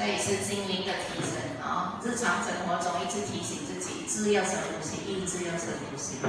这也是心灵的提升啊！日常生活中一直提醒自己，知要深呼吸，意志要深呼吸。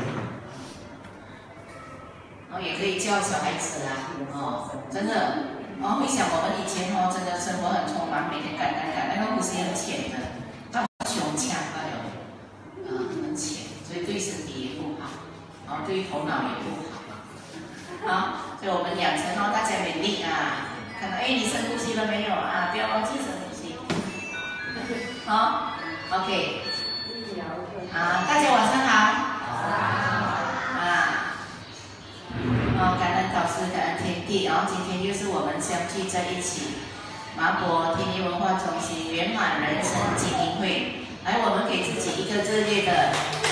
哦，也可以教小孩子啊，哦，真的，哦，回想我们以前哦，真的生活很匆忙，每天赶，那个呼吸很浅的，到胸腔还有，很浅，所以对身体也不好，然后对头脑也不好，好，所以我们养成哦，大家勉励啊。看到你深呼吸了没有啊？不要忘记深呼吸。好 ，OK。大家晚上好。感恩导师，感恩天地。然后今天又是我们相聚在一起，麻婆天地文化中心圆满人生精英会。来，我们给自己一个热烈的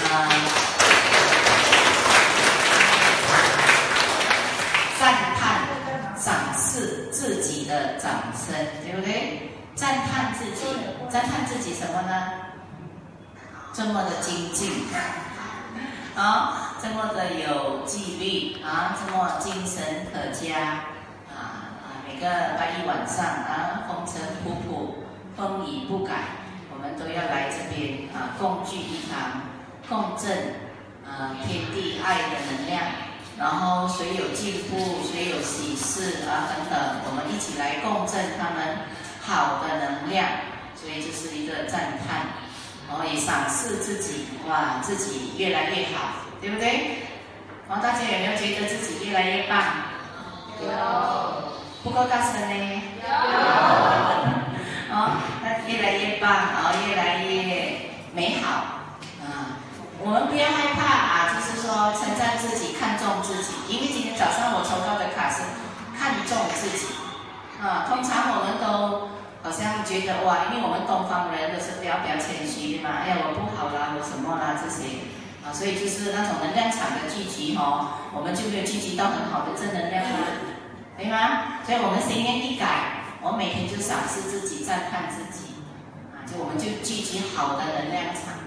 赞叹。赏识自己的掌声，对不对？赞叹自己，赞叹自己什么呢？这么的精进，这么的有纪律这么精神可嘉每个拜一晚上风尘仆仆，风雨不改，我们都要来这边共聚一堂，共振天地爱的能量。然后谁有进步，谁有喜事等等，我们一起来共振他们好的能量，所以这是一个赞叹，也赏识自己，哇，自己越来越好，对不对？大家有没有觉得自己越来越棒？有。不够大声呢？有。那越来越棒，越来越美好。我们不要害怕就是说称赞自己，看重自己。因为今天早上我抽到的卡是看重自己通常我们都好像觉得哇，因为我们东方人都是比较谦虚的嘛，哎呀我不好啦，我什么啦这些所以就是那种能量场的聚集我们就没有聚集到很好的正能量对吗？所以我们心念一改，我每天就赏识自己，赞叹自己就我们就聚集好的能量场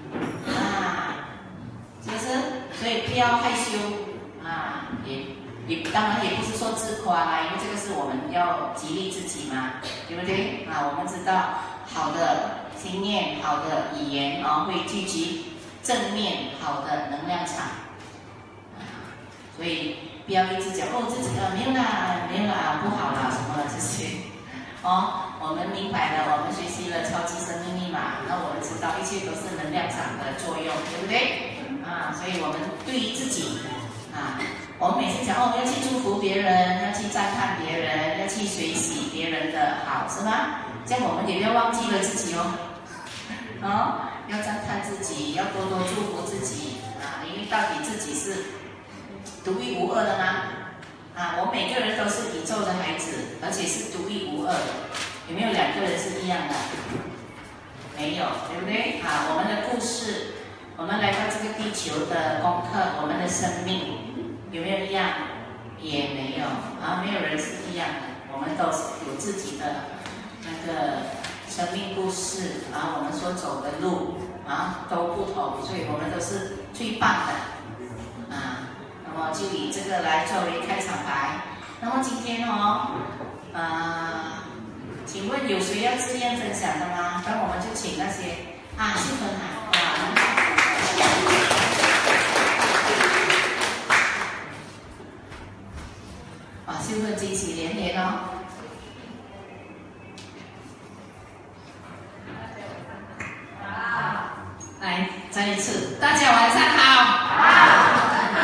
是不是？所以不要害羞也当然也不是说自夸因为这个是我们要激励自己嘛，对不对我们知道好的心念、好的语言会聚集正面好的能量场所以不要一直讲自己没有啦，不好啦什么这些我们明白了，我们学习了超级生命密码，那我们知道一切都是能量场的作用，对不对？所以我们对于自己我们每次讲要去祝福别人，要去赞叹别人，要去学习别人的好，是吗？这样我们也不要忘记了自己要赞叹自己，要多多祝福自己因为到底自己是独一无二的吗？我们每个人都是宇宙的孩子，而且是独一无二的。有没有两个人是一样的？没有，对不对？我们的故事，我们来到这个地球的功课，我们的生命有没有一样？也没有没有人是一样的。我们都有自己的那个生命故事我们所走的路都不同，所以我们都是最棒的那么就以这个来作为开场白。那么今天请问有谁要自愿分享的吗？那我们就请那些秀芬秀芬惊喜连连来，再一次，大家晚上好。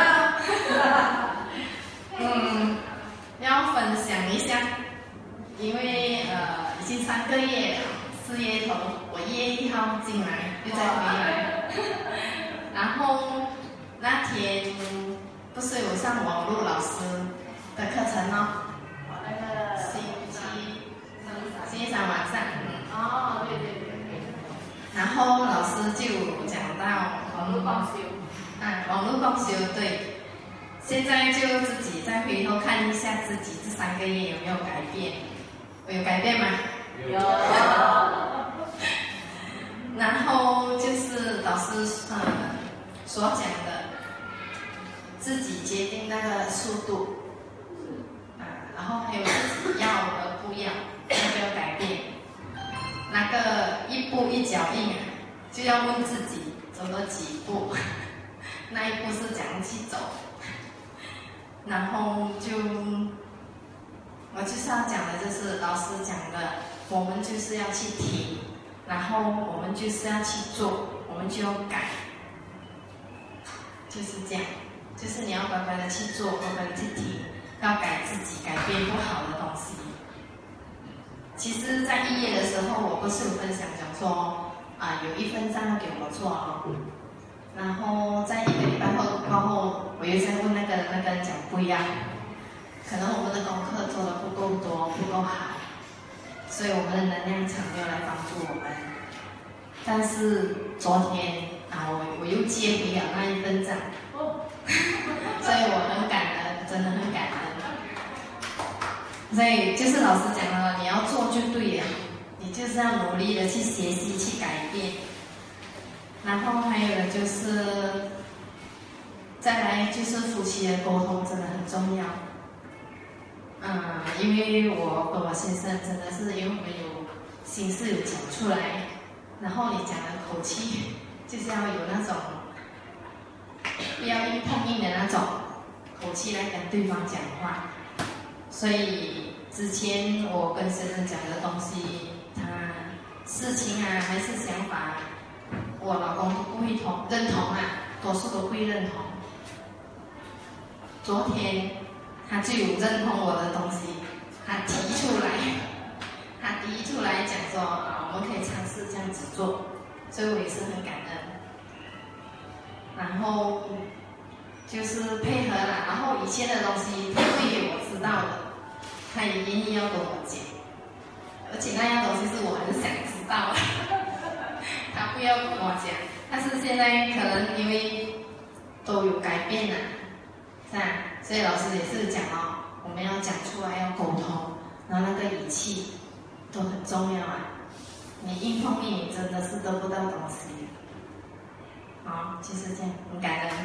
要分享一下，因为已经3个月了，4月头我1月1号进来，又再回来，然后那天不是有上网络老师的课程那个星期三晚上，对，然后老师就讲到网络共修，网络共修对。现在就自己再回头看一下自己这3个月有没有改变，我有改变吗？有。然后就是老师所讲的，自己决定那个速度，然后还有自己要和不要，要不要改变。 步一脚印啊，就要问自己走了几步，那一步是怎样去走，然后我就是要讲的就是老师讲的，我们就是要去听，然后我们就是要去做，我们就要改，就是这样，就是你要乖乖的去做，乖乖的去听，要改自己，改变不好的东西。其实，在1月的时候，我不是有分享讲说有1份账要给我做哦，然后在1个礼拜过后，我又在问那个人讲不一样，可能我们的功课做的不够多，不够好，所以我们的能量场没有来帮助我们。但是昨天我又接回了那1份账，所以我很感恩，真的很感恩。所以就是老师讲的，你要做就对了，你就是要努力的去学习、去改变。然后还有的就是，再来就是夫妻的沟通真的很重要。因为我跟我先生真的是因为我们有心事有讲出来，然后你讲的口气就是要有那种不要硬碰硬的那种口气来跟对方讲话。所以之前我跟先生讲的东西，事情还是想法，我老公都不会认同多数都不会认同。昨天他就有认同我的东西，他提出来讲说我们可以尝试这样子做，所以我也是很感恩。然后就是配合了，然后以前的东西他会给我知道的，他也愿意要跟我讲，而且那样东西是我很想知道的，他不要跟我讲。但是现在可能因为都有改变了，是吧？所以老师也是讲我们要讲出来，要沟通，然后那个语气都很重要你硬碰硬，你真的是得不到东西。好，就是这样，很感恩。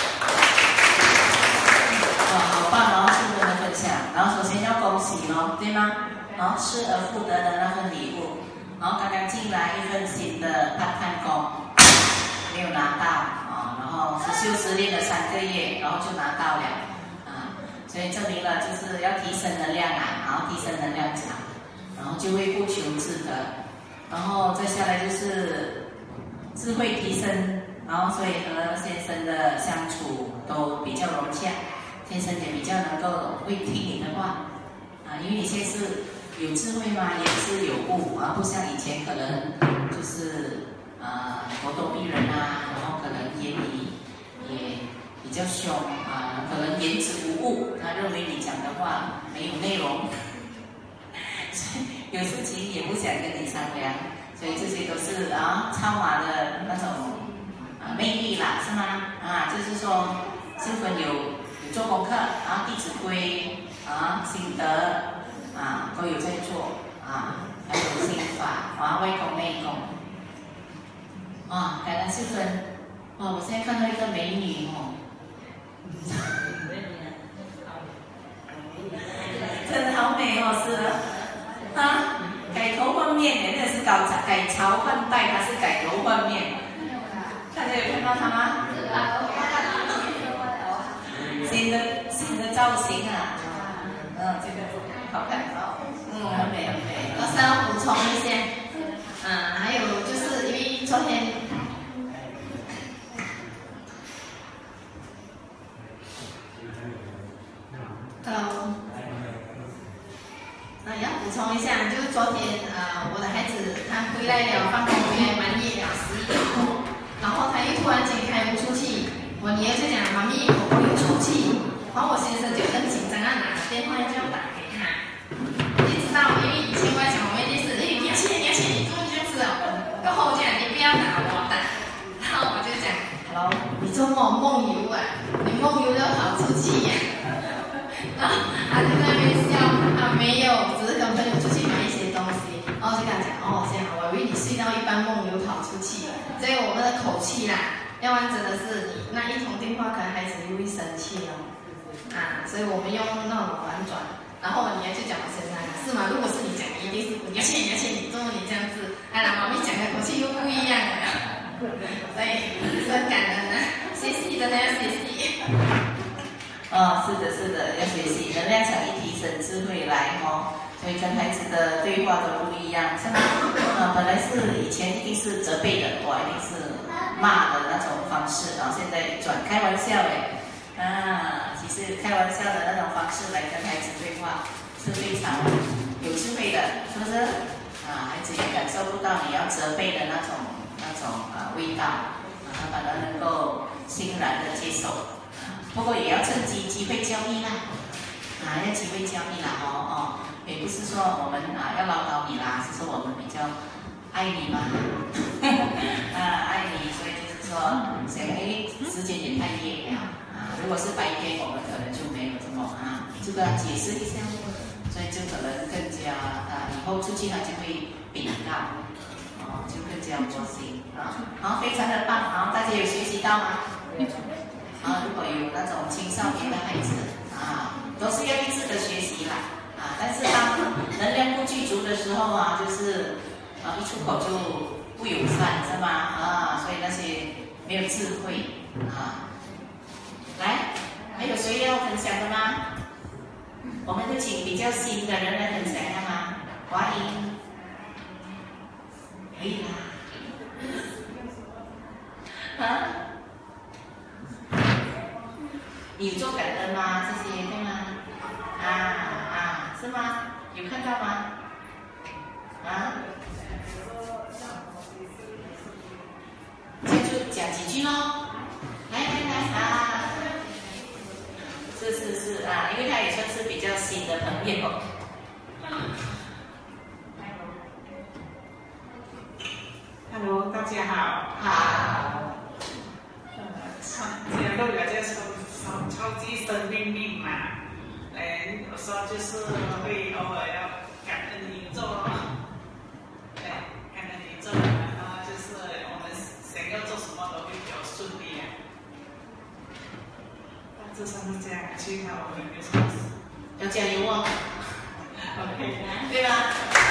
好棒师傅的分享。然后首先要恭喜对吗？失而复得的那份礼物。然后刚刚进来1份新的判饭工，没有拿到然后是修持练了3个月，然后就拿到了所以证明了就是要提升能量然后提升能量场，然后就会不求自得，然后再下来就是智慧提升，然后所以和先生的相处都比较融洽，先生也比较能够会听你的话因为你现在是有智慧嘛，也是有悟不像以前可能就是咄咄逼人然后可能言语也比较凶可能言之无物，他认为你讲的话没有内容，所以有事情也不想跟你商量，所以这些都是超马的那种魅力啦，是吗？就是说师父有做功课，然后《弟子规》心得都有在做还有心法外功内功感恩师父我现在看到一个美女真的好美是的改头换面那是改朝换代还是改头换面？大家有看到她吗？新的造型这个好看很美很美。 老师要补充一下还有就是因为昨天要补充一下，就是昨天我的孩子他回来了，放工也蛮夜了，11点多，然后他又突然间开不出气，我女儿就讲妈咪我不会出气，然后我先生就很紧张拿着电话就要打给他，你知道，因为以前我讲我们一定是你要去，你做这样子过后我讲你不要打我打，然后我就讲 Hello， 你做梦游你梦游都跑出气然后他就在那边笑没有，只是跟朋友出去买一些东西，然后就跟他讲这样，我以为你睡到一半梦游跑出去了，所以我们的口气要不然真的是你那一通电话，可能孩子又会生气所以我们用那种婉转，然后我女儿就讲我先生是吗？如果是你讲，你一定是你要去，你做你这样子，妈咪讲的口气又不一样了，所以很感恩啊，谢谢，真的要谢谢。 哦，是的，是的，要学习，能量场一提升，智慧来哦。所以跟孩子的对话都不一样，像本来是以前一定是责备的，哇，一定是骂的那种方式，然后现在转开玩笑哎，其实开玩笑的那种方式来跟孩子对话是非常有智慧的，是不是？孩子也感受不到你要责备的那种味道，他反而能够欣然的接受，不过也要趁机会教育啦，要机会教育啦也不是说我们要唠叨你啦，只是我们比较爱你嘛，爱你，所以就是说，时间也太夜了如果是白天，我们可能就没有这么这个解释一下，所以就可能更加以后出去他就会禀告，就更加窝心好，非常的棒，好，大家有学习到吗？如果有那种青少年的孩子都是要一直的学习啦。但是当能量不具足的时候就是一出口就不友善，是吗？所以那些没有智慧来，还有谁要分享的吗？我们就请比较新的人来分享一下吗？欢迎，可以啦。你有做感恩吗？这些对吗？是吗？有看到吗？这就讲几句咯。来是因为他也算是比较新的朋友。 Hello， 大家好。 好。 既然都了解超级生命嘛。有时候就是会偶尔要感恩宇宙感恩宇宙，然后就是我们想要做什么都会比较顺利大致上是这样，其他我们没什么事。 要加油哦。 OK， 对吧？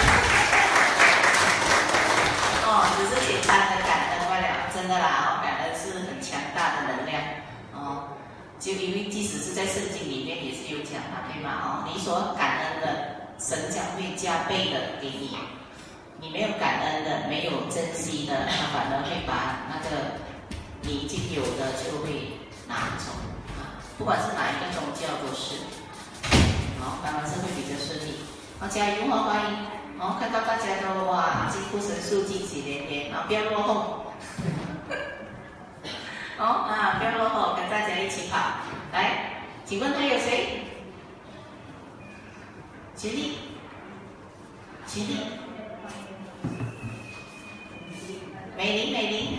只是简单的感恩罢了，真的啦感恩是很强大的能量就因为即使是在圣经里面也是有讲对吗？你所感恩的，神将会加倍的给你；你没有感恩的，没有珍惜的，他反而会把那个你已经有的就会拿走不管是哪一个宗教都是，反而是会比较顺利。加油欢迎看到大家都惊呼神速，惊喜连连不要落后。不要落后，跟大家一起跑。来，请问还有谁？全力，美玲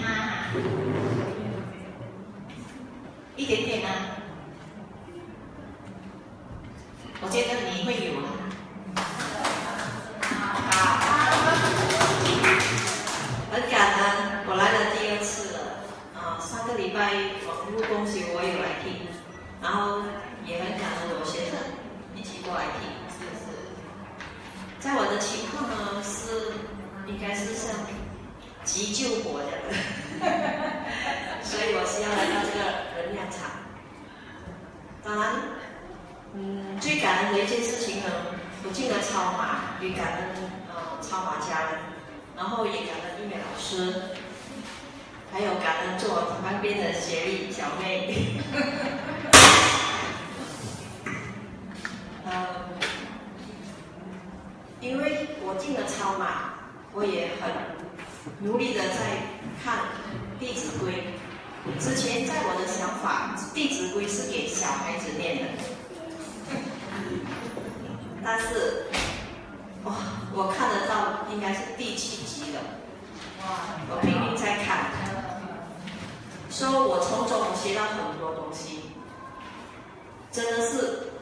一点点我觉得你会有很感恩，我来了第2次了。上个礼拜网络公学我有来听，然后也很感恩我学生一起过来听，在我的情况呢应该是像急救火的，所以我需要来到这个能量场。当然，最感恩的一件事情呢，我进了超马，也感恩超马家人，然后也感恩音乐老师。还有感恩坐我旁边的协力小妹，因为我进了超马，我也很努力的在看《弟子规》。之前在我的想法，《弟子规》是给小孩子念的，但是我看得到应该是第7集了，我拼命在看。所以我从中学到很多东西，真的是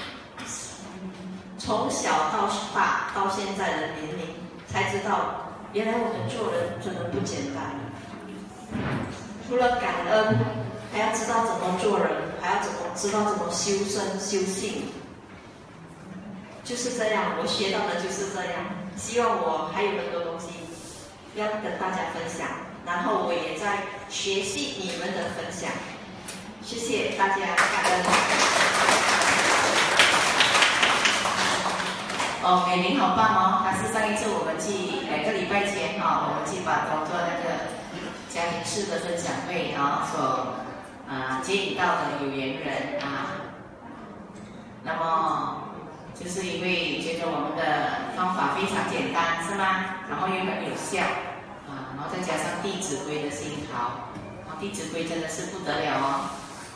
从小到大到现在的年龄，才知道原来我们做人真的不简单。除了感恩，还要知道怎么做人，还要知道怎么修身修性，就是这样，我学到的就是这样。 希望我还有很多东西要跟大家分享，然后我也在学习你们的分享。谢谢大家，感恩。 哦，美玲好棒哦！她是上一次我们去2个礼拜前哈、我们去把头做那个家庭式的分享会所接引到的有缘人啊。那么就是因为觉得我们的方法非常简单，是吗？然后又很有效然后再加上《弟子规》的心陶，弟子规》真的是不得了哦。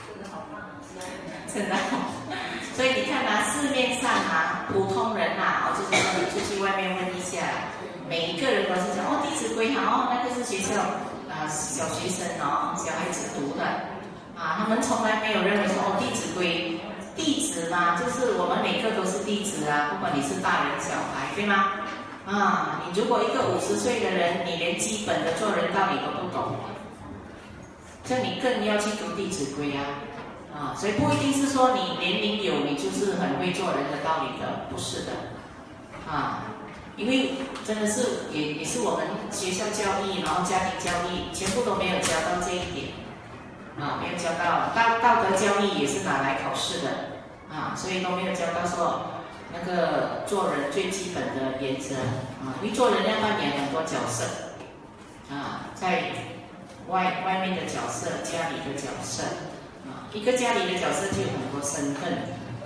真的，所以你看市面上普通人就是说你出去外面问一下，每一个人都是讲《弟子规》那个是学校小学生小孩子读的他们从来没有认为说《弟子规》，弟子嘛，就是我们每个都是弟子不管你是大人小孩，对吗？你如果一个50岁的人，你连基本的做人道理都不懂，这你更要去读《弟子规》所以不一定是说你年龄有，你就是很会做人的道理的，不是的因为真的是也是我们学校教育，然后家庭教育，全部都没有教到这一点没有教到道德教育也是拿来考试的所以都没有教到说那个做人最基本的原则因为做人要扮演很多角色在外面的角色，家里的角色一个家里的角色就有很多身份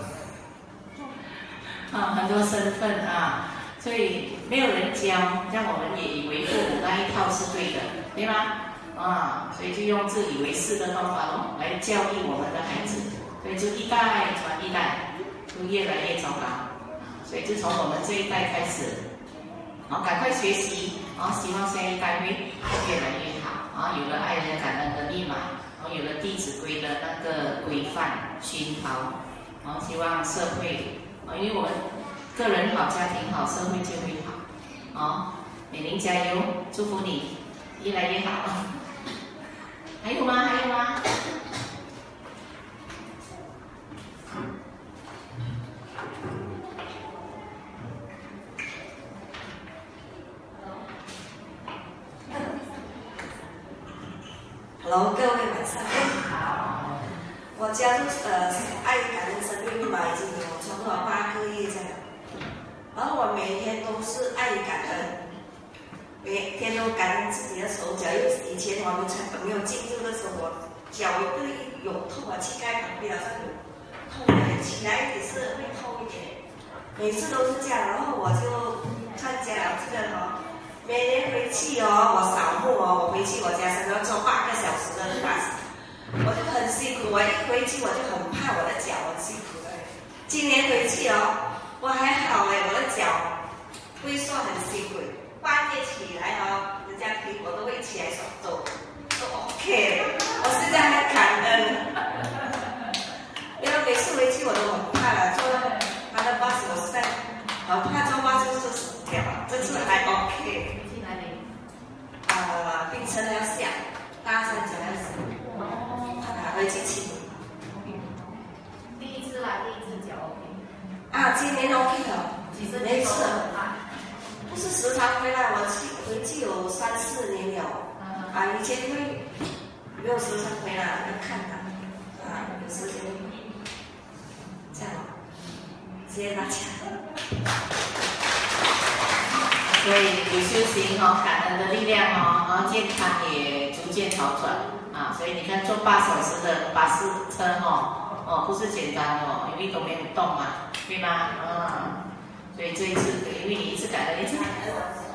很多身份所以没有人教，让我们也以为父母那一套是对的，对吗？所以就用自以为是的方法来教育我们的孩子，所以就一代传一代，就越来越糟糕所以就从我们这一代开始赶快学习希望下一代会越来越好有了爱人感恩的密码有了《弟子规》的那个规范熏陶希望社会因为我们个人好，家庭好，社会就会好美玲加油，祝福你越来越好还有吗？还有吗 ？Hello， 各位晚上好。我加入爱感恩生命密码已经有差不多8个月这样，然后我每天都是爱感恩，每天都感恩自己的手脚。因为以前我们没有进入的时候，我脚有痛膝盖旁边好像有痛起来也是会痛一点，每次都是这样。然后我就参加了这个每年回去我扫墓我回去我家是要坐8个小时的巴士，我就很辛苦。我一回去我就很怕我的脚，很辛苦的。今年回去我还好我的脚不会说很辛苦，半夜起来人家陪我都会起来说都 OK 我现在很感恩。因为每次回去我都很怕坐他的巴士，我实在很怕坐巴士就死掉了，这次还 OK。 去哪里？ 槟城要下，大三角要死，回去骑。 第一次脚 OK。 今年 OK 了，没事。不是时常回来，我回去有3、4年了。以前会没有时常回来要看他，有时间这样。谢谢大家。 所以有修行感恩的力量然后健康也逐渐好转所以你看坐8小时的巴士车不是简单因为都没有动对吗？所以这一次因为你一次感恩一次感恩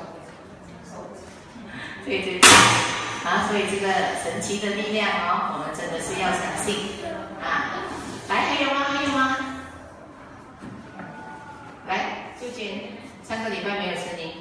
对所以这个神奇的力量我们真的是要相信来，还有吗？还有吗？来，秀娟，3个礼拜没有声音。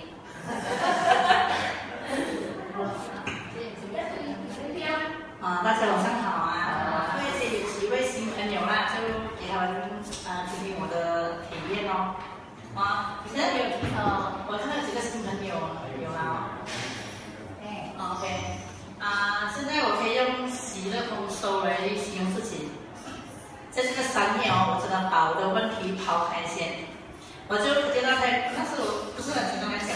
大家晚上好会谢有几位新朋友就给他们听听我的体验现在没有我看到几个新朋友有了OK 现在我可以用喜乐丰收来形容自己。在这个3年我真的把我的问题抛开先，我就觉得那时候不是很主动来讲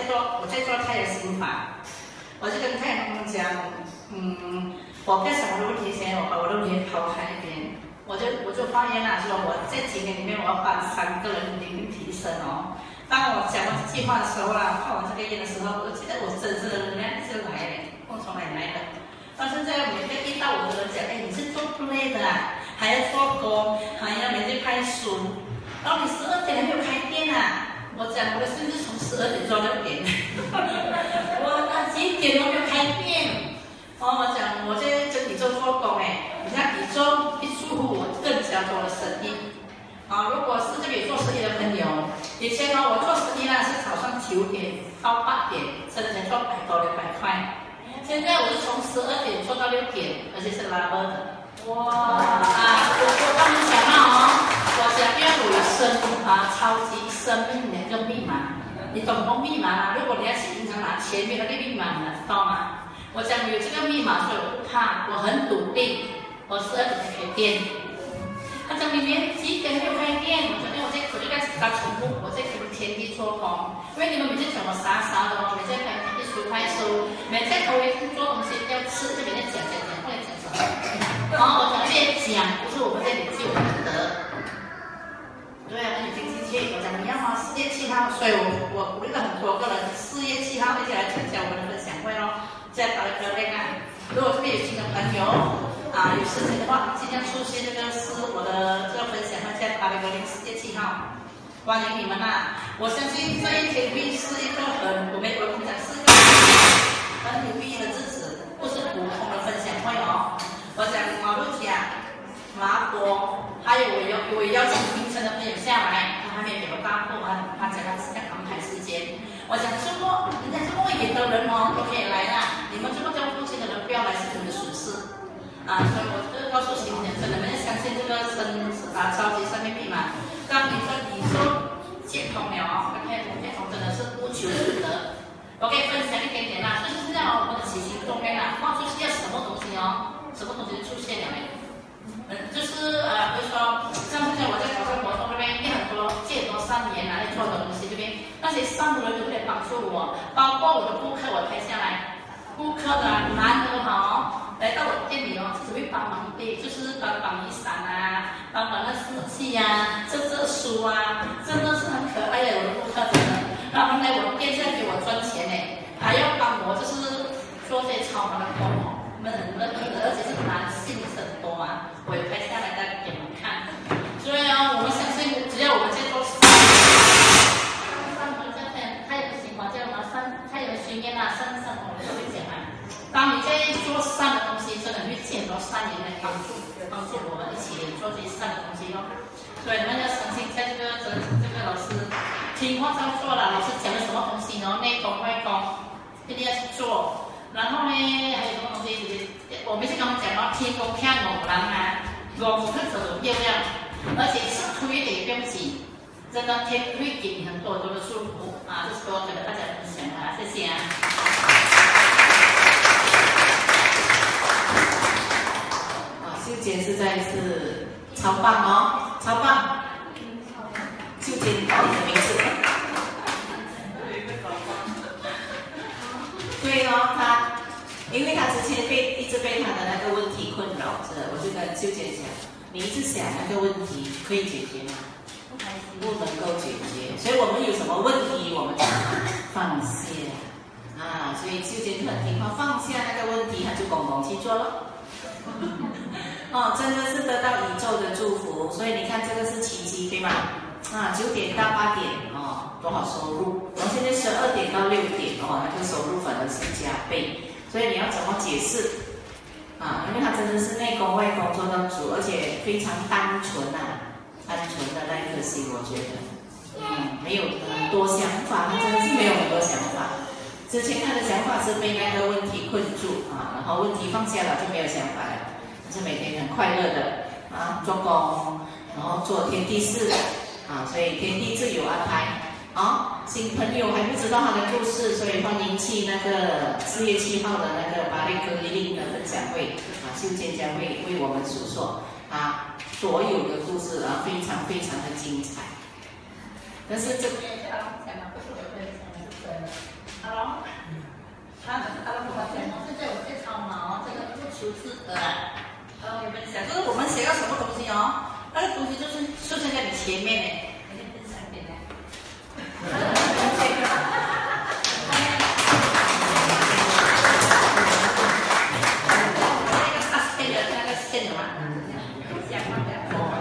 在做太阳心法，我就跟太阳公公讲，我不要想我的问题先，我把我的问题抛开一边，我就发言了，说我在几年里面我要帮3个人灵命提升哦。当我讲完这句话的时候啦，画完这个业的时候，我觉得我真正的能量就来了，从哪里来的？到现在每个遇到我的人讲，哎，你是做 play 的啊，还要做工，还要每天拍书，然后你12点还没有开店啊？我讲我的生意从12点做到6点，我几点都没有开店。我讲我在跟宇宙做工哎，你看宇宙一祝福我更加多的生意。如果是这里做生意的朋友，以前我做生意是早上9点到8点，甚至做100多200块。现在我是从12点做到6点，而且是拉波的。哇！我刚刚讲了我讲因为我有超级生命2个密码，你懂不密码吗？如果你要去银行拿前面那个密码，你知道吗？我讲有这个密码，所以我不怕，我很笃定，我12点才开店。他讲你连几点没有开店？我说我就在跟他重复，我在跟天地做工，因为你们每天讲我傻傻的每天拍书，每天头一天做东西要吃，就每天讲，后来讲什么？然后我讲越讲，不是我们在累积我们的德。对啊，你听进去，我讲你要吗？4月7号，所以我鼓励了很多个人，4月7号一起来参加我们的分享会咯，在巴黎格恋爱。如果这边有新的朋友有事情的话，即将出现这个是我的这个分享会，在巴黎格恋4月7号，欢迎你们啦！我相信这一天会是一个我跟你讲是一个很有意义的日子，不是普通的分享会哦。我讲马路甲、麻婆，还有我邀请槟城的朋友下来，他还没给我答复他讲他是要安排时间。我讲人家这么远的人都可以来啦，你们这么交付钱的人不要来是你们的损失所以我就告诉新人真的，你们要相信这个超级生命密码。当你说宇宙解通了解通真的是无求不得。我可以分享一点点啦，就是现在我们的起心动念放出去要什么东西什么东西就出现了就是比如说像现在我在搞这个活动那边，很多借很多善缘来做的东西这边，那些善的人都可以帮助我，包括我的顾客，我拍下来，顾客的男的来到我店里只会帮忙就是帮雨伞帮忙那湿器这书真的是很可爱的我的顾客真的，然后来我店在给我赚钱还要帮我就是做这些超忙的工而且是男性很多我也拍下来再给你们看。所以我们相信，只要我们在做他有个情况叫什么他有训练身上我们都会讲当你在做善的东西，真的会见到善人来帮助我们一起做这些善的东西所以你们要相信，在这个老师听话照做了，老师讲的什么东西内功外功一定要去做。然后呢，还有什么东西？我每次跟他们讲天公看我人我看走的漂亮，而且吃亏一点也不用紧，真的天会给你很多的祝福这是我跟大家分享谢谢秀姐实在是超棒超棒！秀姐，你报你的名字。对因为他之前一直被他的那个问题困扰着，我就跟秀姐讲，你一直想那个问题可以解决吗？不能够解决，所以我们有什么问题，我们就放下所以秀姐就很听话，放下那个问题，他就公公去做了。真的是得到宇宙的祝福，所以你看这个是奇迹，对吗？9点到8点多少收入？然后现在12点到6点那个收入反而是加倍，所以你要怎么解释因为他真的是内功外功做到足，而且非常单纯单纯的那一颗心，我觉得没有很多想法，他真的是没有很多想法。之前他的想法是被那个问题困住然后问题放下了就没有想法了，是每天很快乐的做工，然后做天地事所以天地自有安排新朋友还不知道他的故事，所以欢迎去那个4月7号的那个巴黎格林的分享会秀姐将会为我们诉说所有的故事非常非常的精彩。但是这个不是我分享，是真的。 求自得啊。我分享，就是我们写到什么东西哦，那个东西就是出现在你前面呢。你分享一遍呢。那个线的嘛，相关的。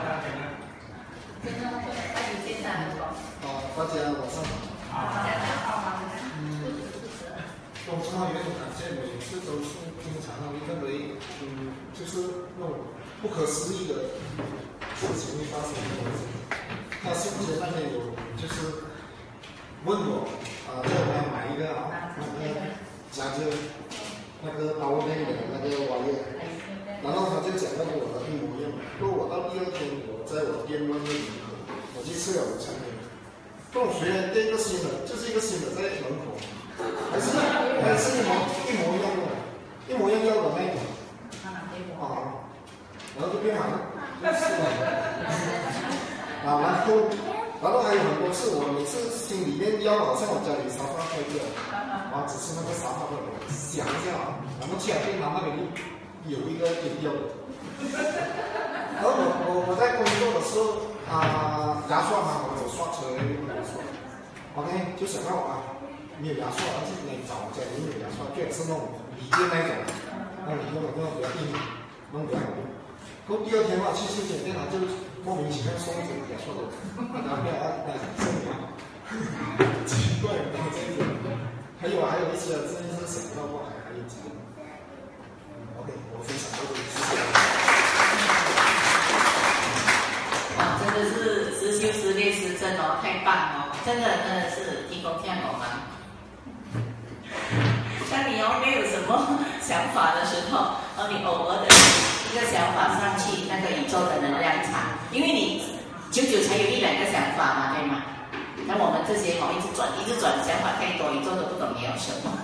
大家晚上好。我从来有一种感觉，每次都是经常认为，就是那种不可思议的事情会发生的东西。他甚至那天有就是问我叫我要买一个那个夹着那个刀类的那个玩意，然后他就讲到跟我的一模一样。不过我到第二天，我在我店外面我去吃了午餐。跟我学的第一个新的，就是一个新的在门口，还是一模一样的，一模一样要的那种。然后就变满了，是的。然后还有很多次，我每次心里面要好像我家里沙发坏掉，只是那个沙发的我想一下，然后去电脑那边有一个丢掉的。然后我在工作的时候。牙刷嘛，我有刷车用牙刷 ，OK， 就想到没有牙刷，而且来找家里没有牙刷，最好是那种锂电那种，那你用比较硬，弄比较好用。然后第二天去修剪电脑就莫名其妙送一种牙刷的，然后来送牙，奇怪，然后这一种，还有一些真的是想不到过还有几个 ，OK， 我分享到这里，谢谢。 真的是实修实练实证哦，太棒哦！真的是提供这样哦吗？当你没有什么想法的时候，你偶尔的一个想法上去那个宇宙的能量场，因为你久才有一两个想法嘛，对吗？那我们这些一直转，想法太多，宇宙都不懂你要什么。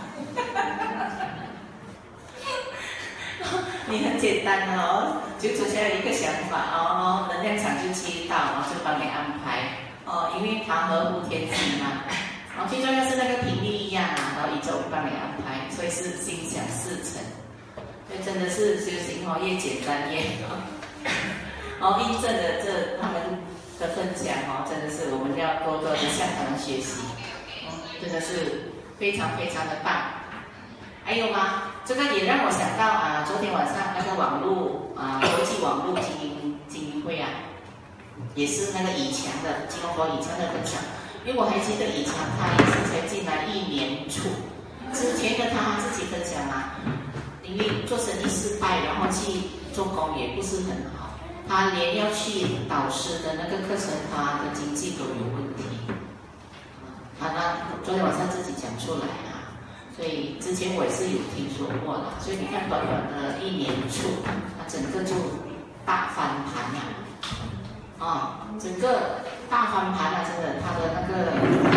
你很简单哦，久才有一个想法哦，能量场就接到，就帮你安排哦，因为它合乎天机嘛。最重要是那个频率一样然后宇宙帮你安排，所以是心想事成。所以真的是修行越简单越好。印证了他们的分享真的是我们要多多的向他们学习，真的是非常非常的棒。还有吗？这个也让我想到昨天晚上那个网络国际网络精英会也是那个以强的金龙国以强的分享。因为我还记得以强他也是才进来1年初，之前的他自己分享因为做生意失败，然后去做工也不是很好，他连要去导师的那个课程，他的经济都有问题。那昨天晚上自己讲出来所以之前我也是有听说过的，所以你看短短的1年初，它整个就大翻盘整个大翻盘真的，他的那个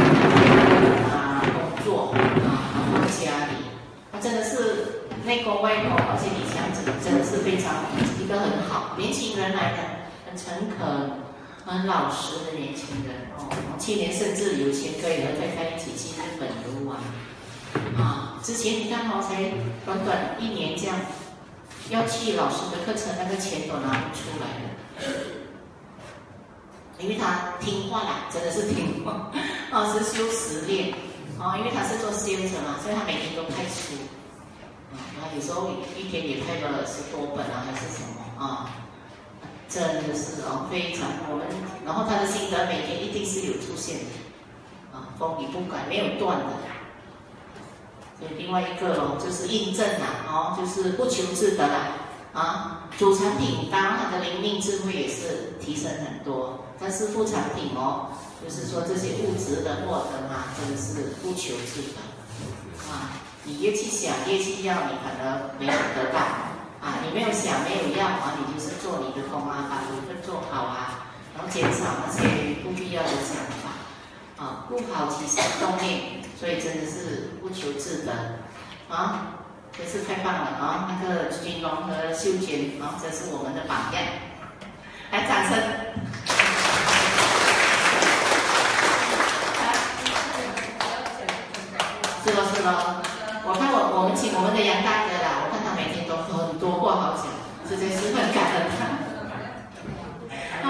工作然后家里，他真的是内功外功，而且以前真的是非常一个很好年轻人来的，很诚恳、很老实的年轻人去年甚至有钱可以和太太一起去日本游玩。之前你看才短短1年这样，要去老师的课程，那个钱都拿不出来了，因为他听话啦，真的是听话实修实练因为他是做 sales 嘛，所以他每天都派书然后有时候一天也派了10多本还是什么真的是非常然后他的心得每天一定是有出现的风雨不改，没有断的。另外一个就是印证就是不求自得主产品当然它的灵命智慧也是提升很多，但是副产品就是说这些物质的获得真的是不求自得你越去想越去要，你反而没有得到你没有想没有要你就是做你的工把部分做好然后减少那些不必要的想法顾好其实动念。所以真的是不求自得真是太棒了那个君龙和秀娟这是我们的榜样，来掌声。是咯，我看我们请我们的杨大哥啦，我看他没每天都很多话好讲，实在是很感恩他。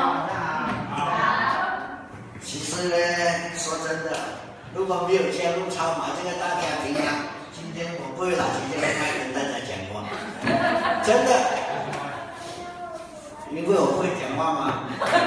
其实呢，说真的，如果没有加入超马这个大家庭啊，今天我不会拿起这个麦跟大家讲话，真的，因为我会讲话嘛。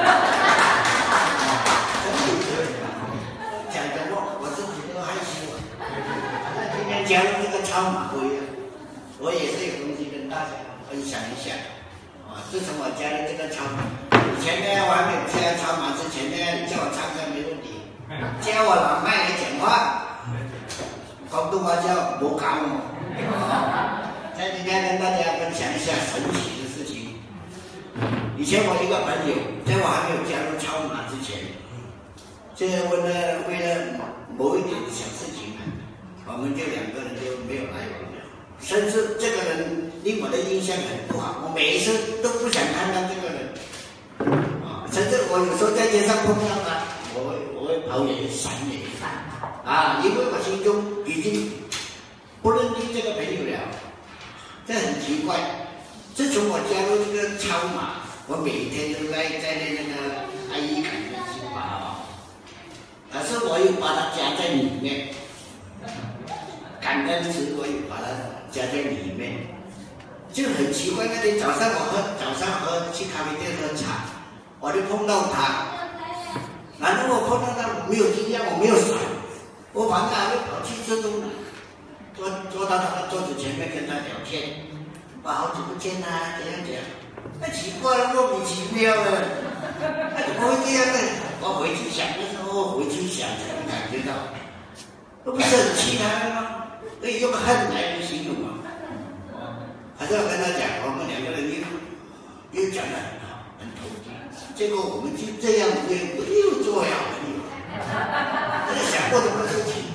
讲话我自己都害羞啊。那今天加入这个超马会，我也是有东西跟大家分享一下。自从我加入这个超马，以前呢我还没有加超马之前呢，你叫我唱歌没问题，叫我拿麦来讲话，广东话叫无搞我。在今天跟大家分享一下神奇的事情。以前我一个朋友，在我还没有加入超马之前，这为了某一点小事情，我们就两个人就没有来往了。甚至这个人令我的印象很不好，我每一次都不想看到这个人。甚至我有时候在街上碰到他，我会跑远闪远因为我心中已经不认定这个朋友了。这很奇怪。自从我加入这个超马，我每一天都在练那个爱意感恩心法可是我又把它加在里面，感恩词我又把它加在里面，就很奇怪。那天早上去咖啡店喝茶，我就碰到他，然后我碰到他没有惊讶，我没有闪，我反而还会跑去自动坐到他的桌子前面跟他聊天，好久不见啊，怎样怎样。那奇怪了，莫名其妙的，那怎么会这样呢？我回去想，那时候回去想才能感觉到，不是很气他吗？可以用恨来形容吗？还是要跟他讲，我们两个人又讲得很好，很投机，结果我们就这样又做了朋友，这是想过什么事情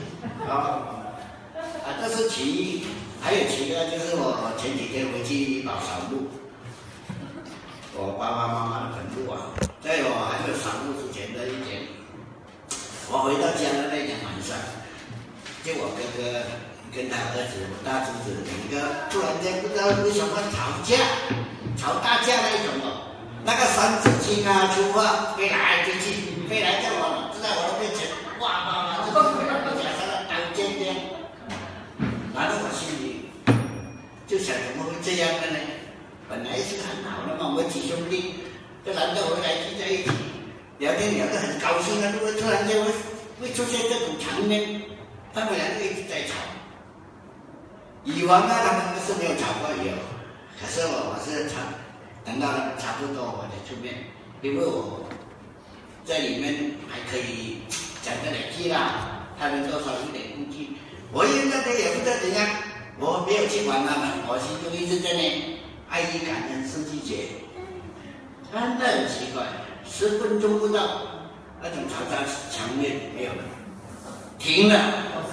这是其一。还有其二，就是我前几天回去老扫墓，我爸爸妈妈的坟墓在我还没有扫墓之前的一天，我回到家的那天晚上，就我哥哥跟他儿子，我大侄子两个突然间不知道为什么吵大架那一种那个三字经粗话飞来飞去，飞来在我的面前，哇哇就假设了刀尖这样，然后我心里就想怎么会这样的呢？本来是很好的嘛，我们几兄弟，就难得回来聚在一起，聊天聊得很高兴如果突然间会出现这种场面，他们两个一直在吵。以往他们是没有吵过有，可是我是等到差不多我才出面，因为我在里面还可以讲得两句啦，他们多少有点顾忌。我那天也不知道怎样，我没有去管他们，我心中一直在那爱意感恩世纪节，真的很奇怪，10分钟不到，那种吵架场面没有了，停了。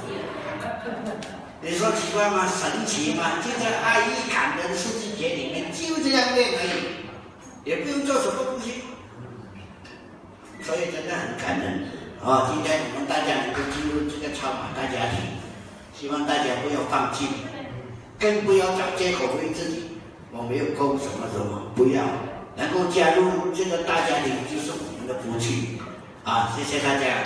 你说奇怪吗？神奇吗？就在爱意感恩世纪节里面，就这样练而已，也不用做什么东西，所以真的很感恩。今天我们大家能够进入这个超马大家庭，希望大家不要放弃，更不要找借口为自己我没有够什么，不要，能够加入这个大家庭就是我们的福气谢谢大家。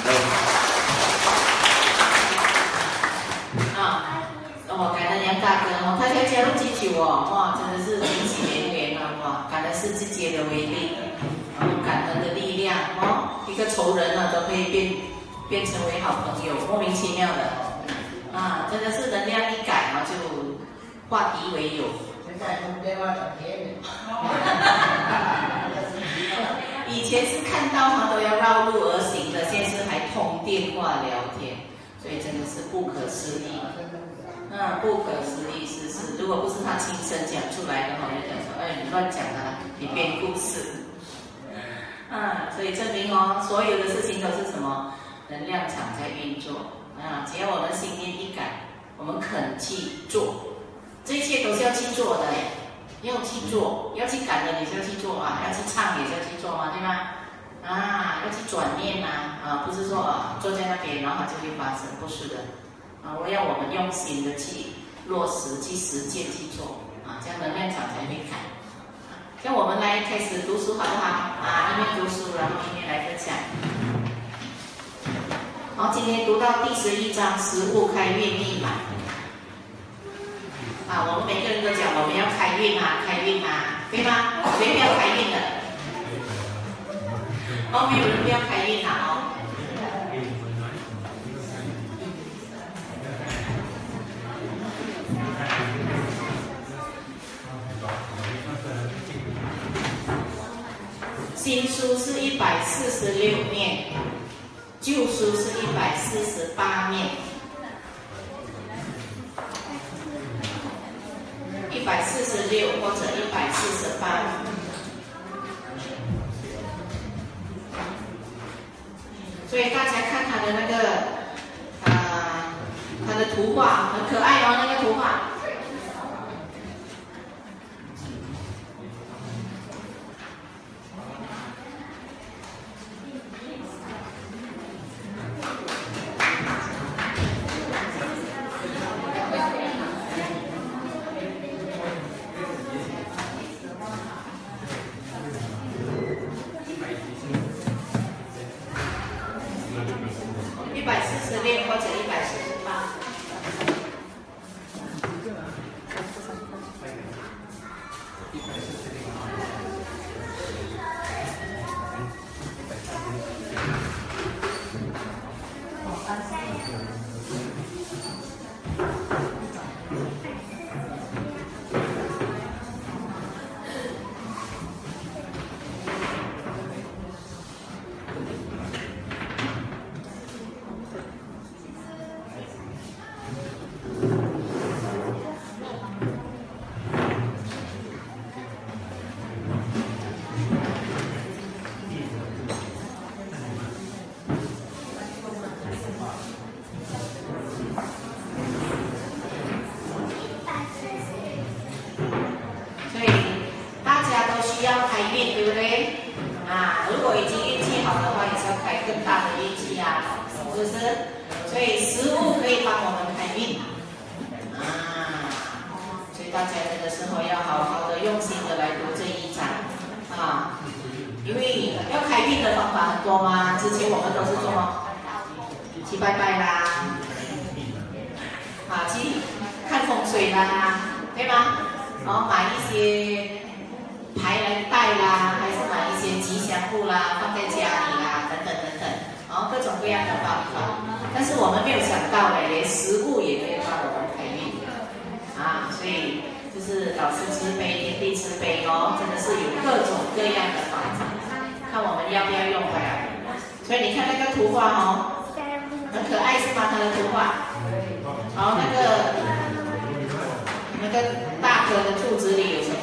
我感恩杨大哥他才加入进去真的是引起连连感恩世纪节的威力，感恩的力量一个仇人都可以变成为好朋友，莫名其妙的真的是能量一改就化敌为友。现在通电话聊天以前是看到都要绕路而行的，现在是还通电话聊天，所以真的是不可思议。不可思议是，如果不是他亲身讲出来的话，我就讲说，你乱讲你编故事。所以证明所有的事情都是什么？能量场在运作。只要我们心念一改，我们肯去做，这一切都是要去做的要去做，要去感恩也是要去做要去唱也是要去做对吗？要去转念不是说坐在那边然后它就会发生，不是的。我要我们用心的去落实、去实践、去做啊，这样能量场才会开。像我们来开始读书好不好？啊，一边读书，然后一边来分享。好，今天读到第11章食物开运密码。啊，我们每个人都讲我们要开运啊，开运啊，对吗？谁不要开运的？哦，没有人不要开运啊哦。新书是146面，旧书是148面，146或者148。所以大家看他的那个，他的图画很可爱哦，那个图画。146或者148。对不对？啊，如果已经运气好的话，也是要开更大的运气啊，是不是？所以食物可以帮我们开运啊，所以大家这个时候要好好的用心的来读这一章啊，因为要开运的方法很多嘛。之前我们都是做去拜拜啦，啊，去看风水啦，对吗？然后买一些牌来带啦，还是买一些吉祥物啦，放在家里啦，等等等等，然后各种各样的方法。但是我们没有想到嘞，连食物也可以帮我们开运啊！所以就是老师慈悲，天地慈悲哦，真的是有各种各样的方法，看我们要不要用回来。所以你看那个图画哦，很可爱是吗？它的图画，然后那个大颗的兔子里有什么？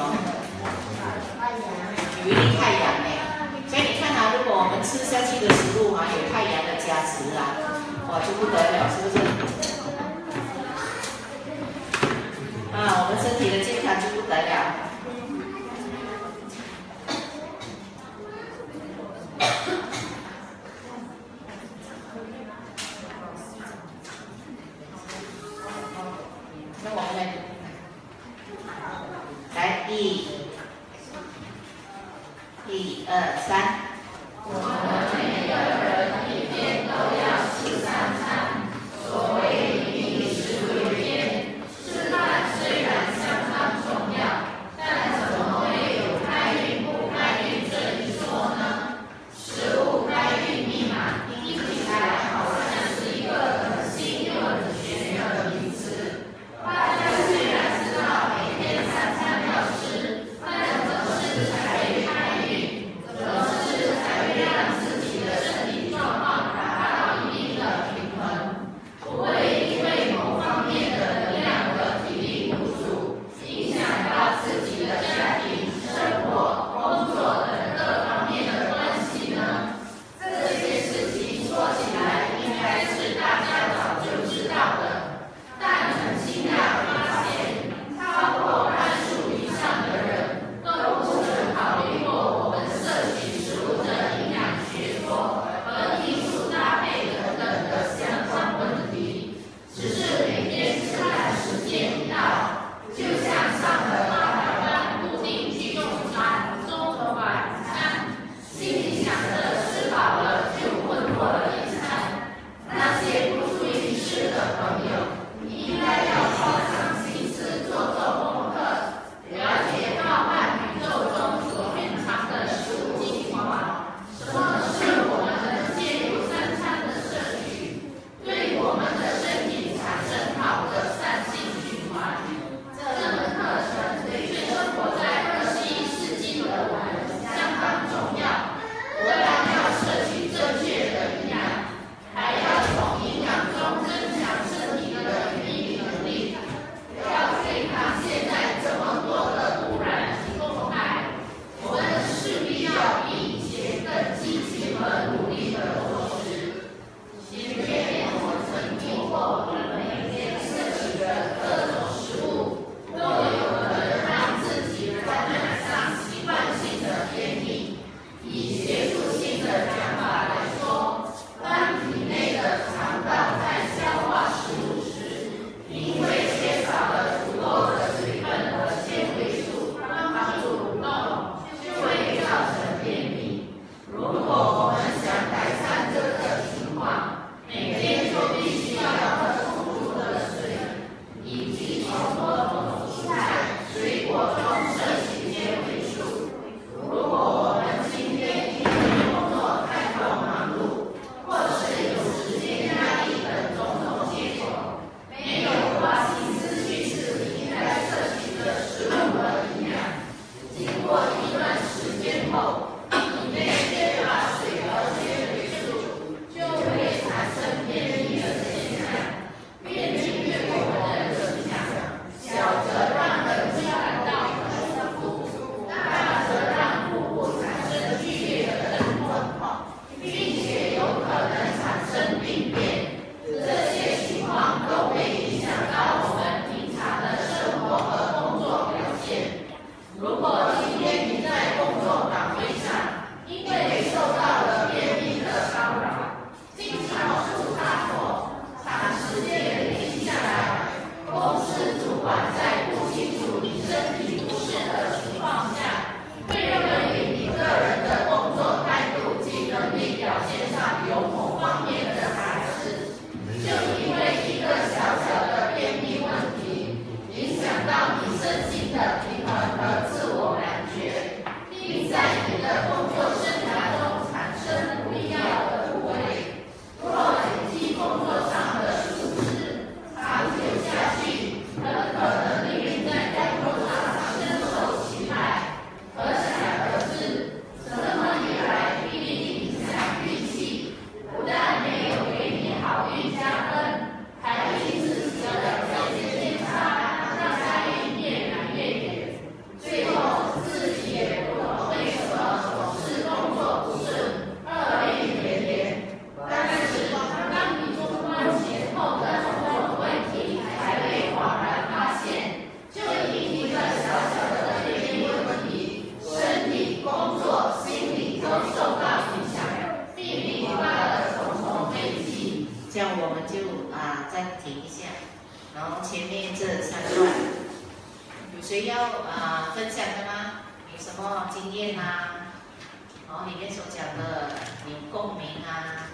有一粒太阳呢，所以你看啊，如果我们吃下去的食物啊有太阳的加持啊，哇就不得了，是不是？啊，我们身体的健康就不得了。那我们来1、2、3。我们每个人一天都要吃3餐，所谓饮食为天。吃饭虽然相当重要，但怎么会有开运不开运这一说呢？食物开运密码听起来好像是一个很新又很玄的名词。大家虽然知道每天3餐要吃，但怎么吃才会开运？怎么吃然后前面这3段，有谁要分享的吗？有什么经验啊？然后里面所讲的有共鸣啊？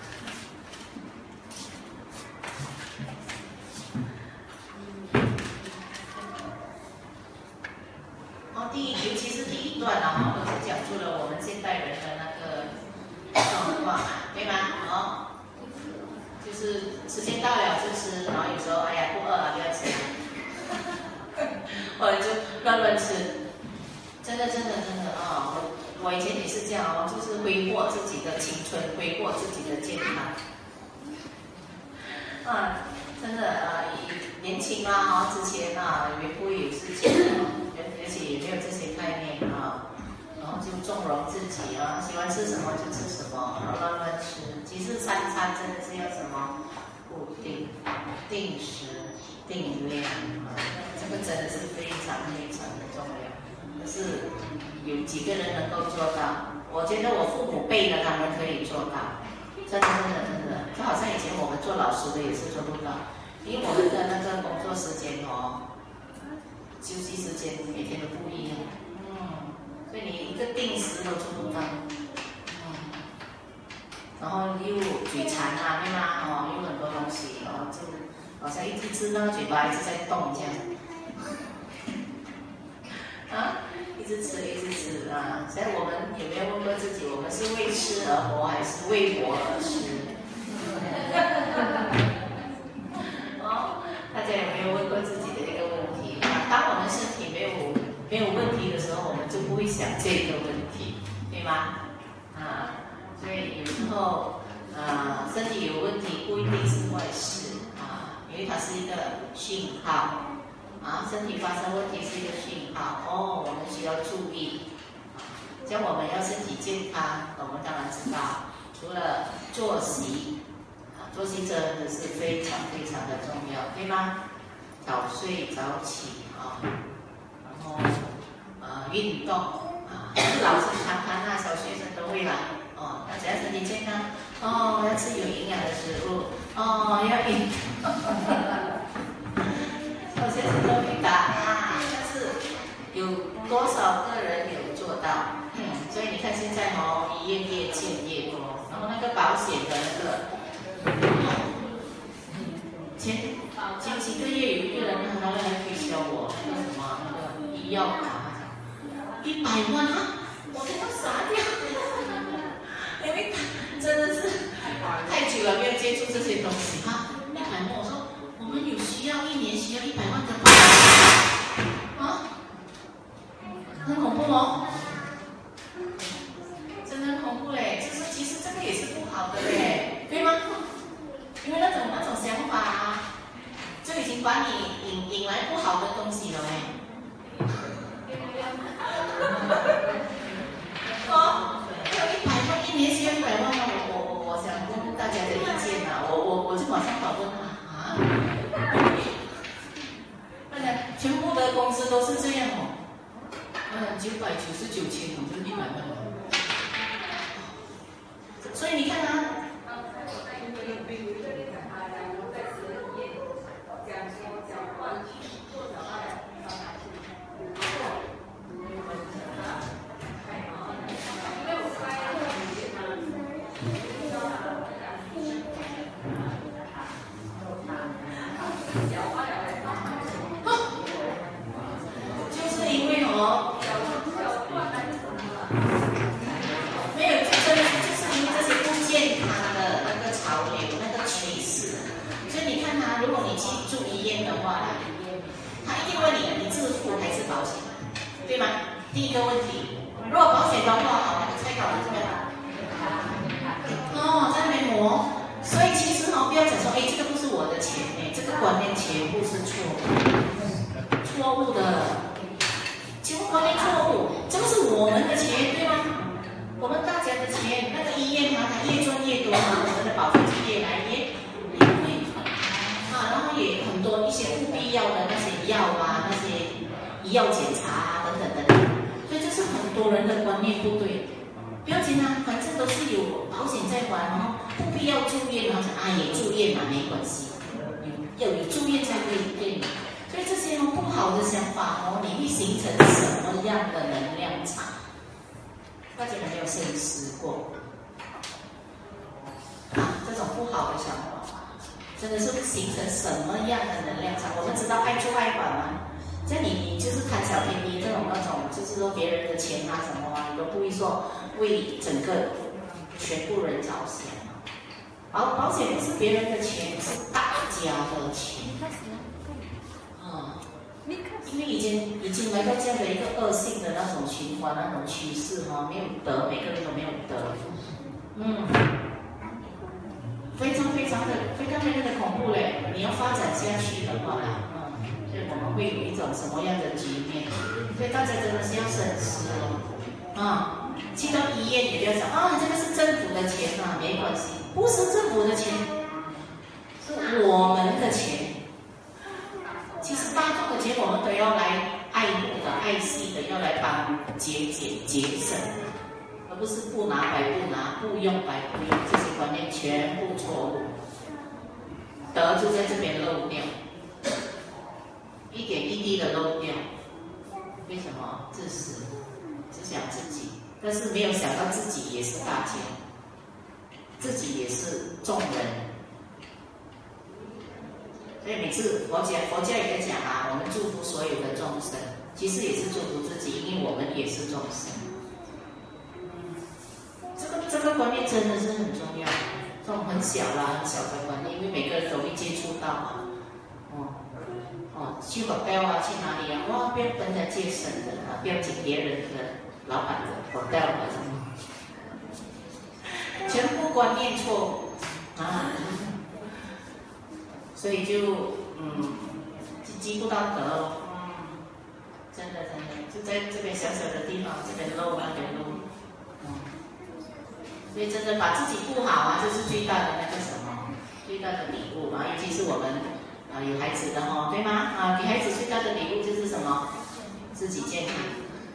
尤其是第1段啊，都是讲出了我们现代人的那个状况，对吗？就是时间到了就吃，然后有时候哎呀不饿了不要吃，或者就乱吃，真的啊，我以前也是这样哦，就是挥霍自己的青春，挥霍自己的健康，真的年轻啊，之前也不会有事情，而且也没有这些概念然后就纵容自己喜欢吃什么就吃什么，然后乱吃。其实3餐真的是要什么固定、定时、定量这个真的是非常的重要。可是有几个人能够做到？我觉得我父母辈的他们可以做到，真的，就好像以前我们做老师的也是做不到，因为我们的那个工作时间休息时间每天都不一样，所以你一个定时都做不到，然后又嘴馋对吗？有很多东西，就好像一直吃那个嘴巴一直在动这样，一直吃所以我们有没有问过自己，我们是为吃而活，还是为活而吃？大家有没有问过自己的这个问题？当我们身体没有问题的时候，我们就不会想这个问题，对吗？所以有时候身体有问题不一定是坏事因为它是一个讯号身体发生问题是一个讯号我们需要注意像我们要身体健康，我们当然知道，除了作息作息真的是非常的重要，对吗？早睡早起然后运动老生常谈小学生都会来那只要身体健康要吃有营养的食物要运动小学生都回答但是有多少个人有做到？所以你看现在医院越建越多，然后那个保险的那个前几个月有一个人他来推销我那个什么那个医药卡，100万我都要傻掉，因为真的是太久了没有接触这些东西100万，我说我们有需要1年需要100万的保很恐怖真的很恐怖就是其实这个也是不好的对吗？因为那种想法就已经把你引来不好的东西了100万1年需要100万我想问大家的意见我就马上反问全部的公司都是这样999千就是100万所以你看就是因为没有就是因为这些不健康的那个潮流那个趋势，所以你看如果你去住医院的话他一定问你自付还是保险，对吗？第一个问题，如果保险的话那个菜稿是这样在那边磨，所以其实不要讲说这个不是我的钱这个观念全部是错误的，全部观念错误，这个是我们的钱，对吗？我们大家的钱，那个医院它越赚越多我们的保费就越来越贵然后也很多一些不必要的那些药那些医药检查等等，所以这是很多人的观念不对。不要紧反正都是有保险在还不必要住院也住院没关系，有住院才可以样的能量场？大家有没有深思过？这种不好的想法，真的是形成什么样的能量场？我们知道爱出爱还嘛，像你就是贪小便宜这种那种，就是说别人的钱啊什么啊，你都不会说为整个全部人着想。保险不是别人的钱，是大家的钱。因为已经来到这样的一个恶性的那种循环、那种趋势哈，没有得，每个人都没有得，非常的恐怖嘞！你要发展下去的话啦，所以我们会有一种什么样的局面？所以大家真的是要深思哦，去到医院也不要想这个是政府的钱没关系，不是政府的钱，是我们的钱。其实大众的钱我们都要来爱护的、爱惜的，要来帮节省，而不是不拿白不拿，不用白不用，这些观念全部错误。德就在这边漏掉，一点一滴的漏掉。为什么？自私，只想自己，但是没有想到自己也是大家，自己也是众人。所以每次佛家也在讲我们祝福所有的众生，其实也是祝福自己，因为我们也是众生。这个观念真的是很重要，这种很小的观念，因为每个人都会接触到嘛。去hotel去哪里不要跟人节省的不要进别人的老板的hotel什么，全部观念错误所以就积不到德真的就在这边小小的地方，这边漏那边漏所以真的把自己顾好这是最大的那个什么，最大的礼物尤其是我们有孩子的对吗？给孩子最大的礼物就是什么？自己健康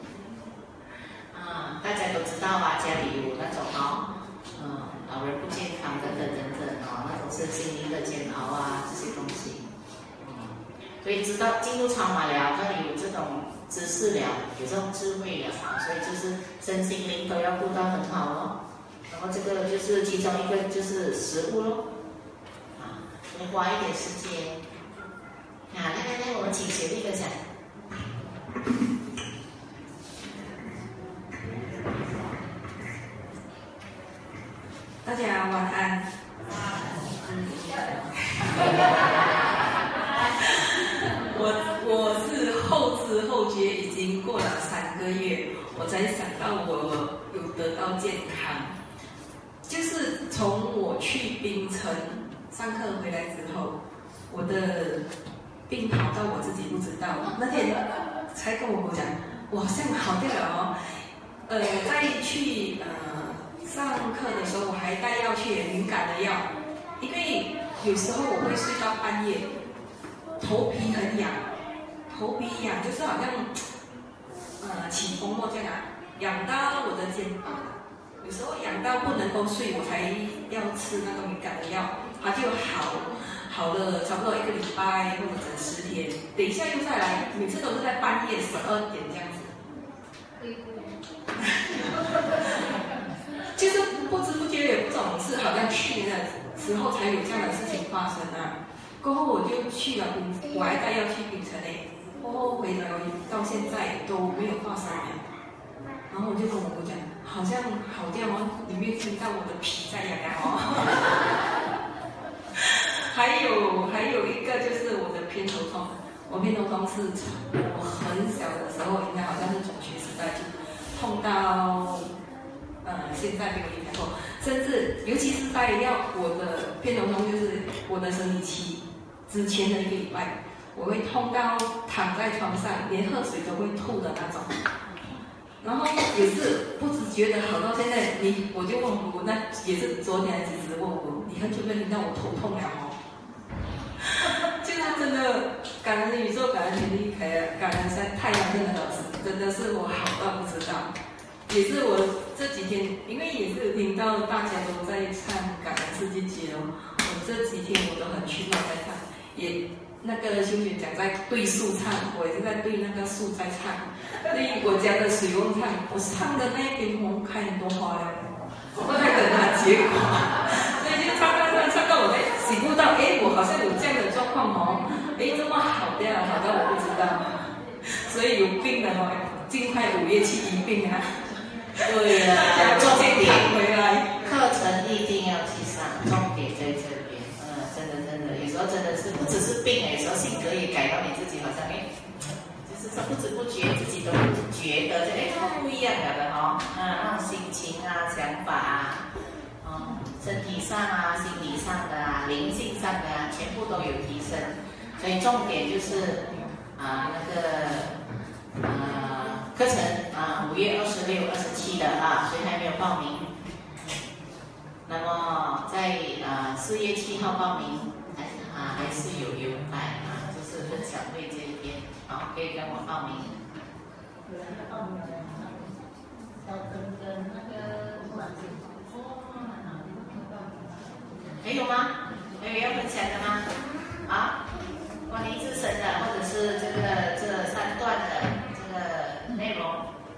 大家都知道家里有那种老人不健康等等那种身心灵的煎熬这些东西所以知道进入超马了，那你有这种知识了，有这种智慧了所以就是身心灵都要顾到很好然后这个就是其中一个就是食物所以花一点时间来，我们请学弟哥讲。 大家晚安。我是后知后觉，已经过了3个月，我才想到我有得到健康。就是从我去槟城上课回来之后，我的病好到我自己不知道，那天才跟我讲，我好像好掉了再去上课的时候，我还带药去，敏感的药，因为有时候我会睡到半夜，头皮很痒，就是好像起风沫这样痒到我的肩膀，有时候痒到不能够睡，我才要吃那个敏感的药，它就好了差不多1个礼拜或者整10天，等一下又再来，每次都是在半夜12点这样子。就是不知不觉也不懂事，好像去那时候才有这样的事情发生过后我就去了我还带要去槟城过后回来到现在都没有发生然后我就跟我姑讲，好像好掉你没有听到我的皮在痒还有一个就是我的偏头痛，我偏头痛是我很小的时候，应该好像是中学时代就痛到现在没有离开过，甚至尤其是在我的偏头痛，就是我的生理期之前的1个礼拜，我会痛到躺在床上连喝水都会吐的那种。然后也是不自觉的好到现在，我就问我，那也是昨天其实问我，你很久没有听到我头痛了就是真的感恩宇宙，感恩天地，感恩太阳天的老师，真的是我好到不知道。也是我这几天，因为也是听到大家都在唱感恩世界节我这几天我都很去闹在唱，也那个修学长在对树唱，我也是在对那个树在唱，对我家的水翁唱，我唱的那一边红开很多花了，我在等它结果，所以就唱到我在醒悟到，哎，我好像有这样的状况哦，哎，这么好的，好的我不知道，所以有病的哦，尽快5月去医病啊。 对呀，重点回来， 课程一定要去上，重点在这边。真的，有时候真的是不只是病，有时候性格也改到你自己好像就是说不知不觉自己都觉得不一样了的哈。那种心情啊、想法啊，身体上啊、心理上的啊、灵性上的啊，全部都有提升。所以重点就是课程5月26、27的所以还没有报名。那么在4月7号报名，还是有优待就是分享会这一边，好，可以跟我报名。还有吗？还有要分享的吗？关于自身的，或者是这3段的。内容，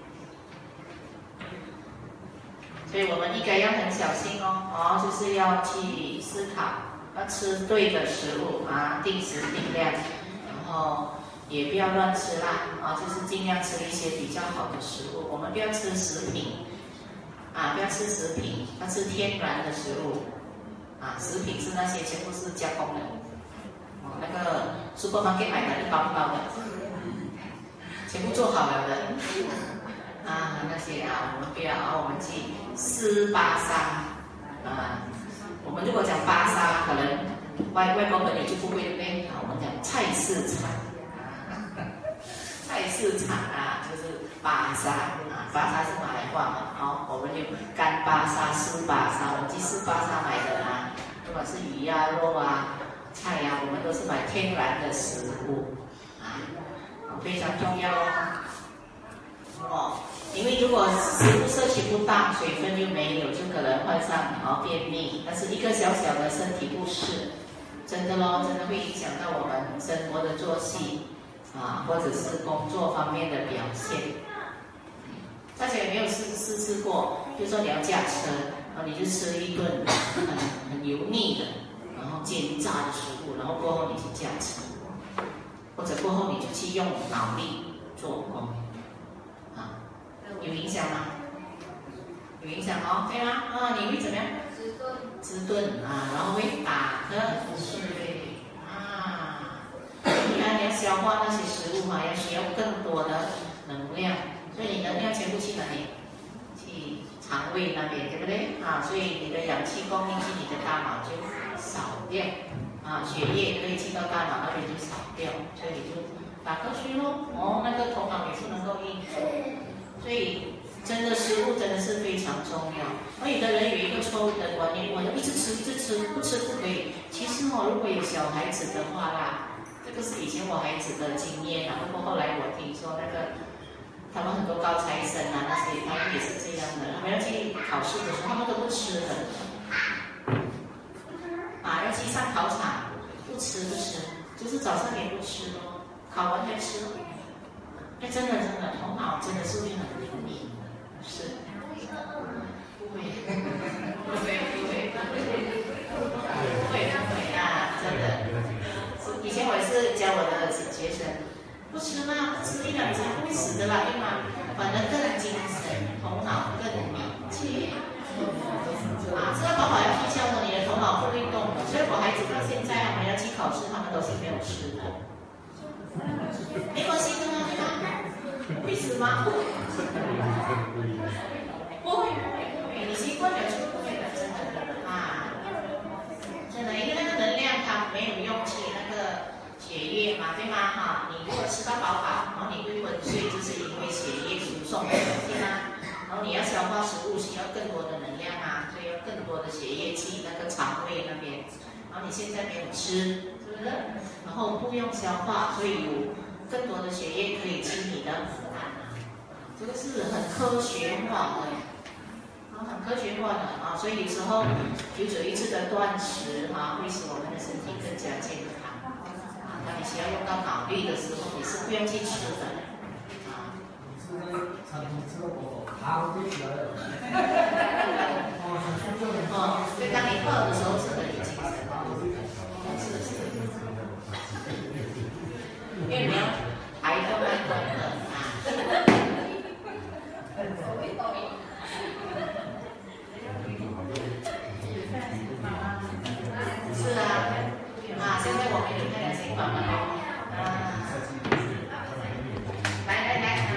所以我们应该要很小心就是要去思考，要吃对的食物定时定量，然后也不要乱吃辣就是尽量吃一些比较好的食物。我们不要吃食品不要吃食品，要吃天然的食物食品是那些全部是加工的那个 supermarket 买的一包一包的。全部做好了的那些我们不要我们去斯巴沙我们如果讲巴沙，可能外国朋友就不会对不对？我们讲菜市场菜市场就是巴沙巴沙是马来话嘛我们就干巴沙、斯巴沙，我们去斯巴沙买的不管是鱼肉菜我们都是买天然的食物非常重要因为如果食物摄取不当，水分又没有，就可能患上便秘。但是一个小小的身体不适，真的真的会影响到我们生活的作息或者是工作方面的表现。大家有没有试过？比如说你要驾车你就吃一顿很油腻的，然后煎炸的食物，然后过后你去驾车。或者过后你就去用脑力做工有影响吗？有影响对吗？你会怎么样？滋顿然后会打瞌睡你要消化那些食物要需要更多的能量，所以你能量全部去哪里？去肠胃那边，对不对所以你的氧气供应去你的大脑就少掉血液可以去到大脑那边就少掉，所以你就打瞌睡那个头脑也不能够运作，所以真的食物真的是非常重要。有的人有一个错误的观念，我要一直吃，不吃不可以。其实如果有小孩子的话这个是以前我孩子的经验不过后来我听说他们很多高材生那些他们也是这样的，他们要去考试的时候他们都不吃的要去上考场，不吃，就是早上也不吃考完才吃真的头脑真的是会很灵敏的，是不会真的。以前我也是教我的学生，不吃吗？不吃1-2餐不会死的啦，对吗？反而更精神，头脑更敏捷知道宝宝要去教你的头脑不会动的，所以我孩子到现在他们要去考试，他们都是没有吃的。没关系的吗？会死吗？不会，你习惯了就不会了，真的真的，因为那个能量它没有用去那个血液嘛，对吗？你如果吃到饱，然后你会昏睡，就是因为血液输送的问题然后你要消化食物需要更多的能量所以要更多的血液去那个肠胃那边，然后你现在没有吃，是不是？然后不用消化，所以有更多的血液可以去你的腐烂这个是很科学化的很科学化的所以有时候久久一次的断食会使我们的身体更加健康当你需要用到脑力的时候，你是不用去吃的啊。哦，所以当你饿的时候是很有精神的，是，因为你要挨着那个是啊，现在我们有那个情况了来。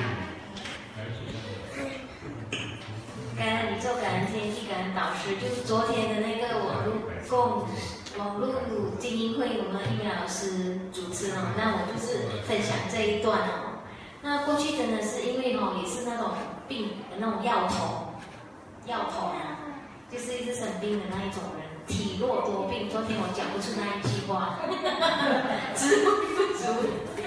感恩宇宙，感恩天地，感恩导师。就是昨天的那个网络精英会，我们玉梅老师主持哦，那我就是分享这一段哦。那过去真的是因为也是那种病的那种药头啊，就是一直生病的那一种人，体弱多病。昨天我讲不出那一句话，智慧不足，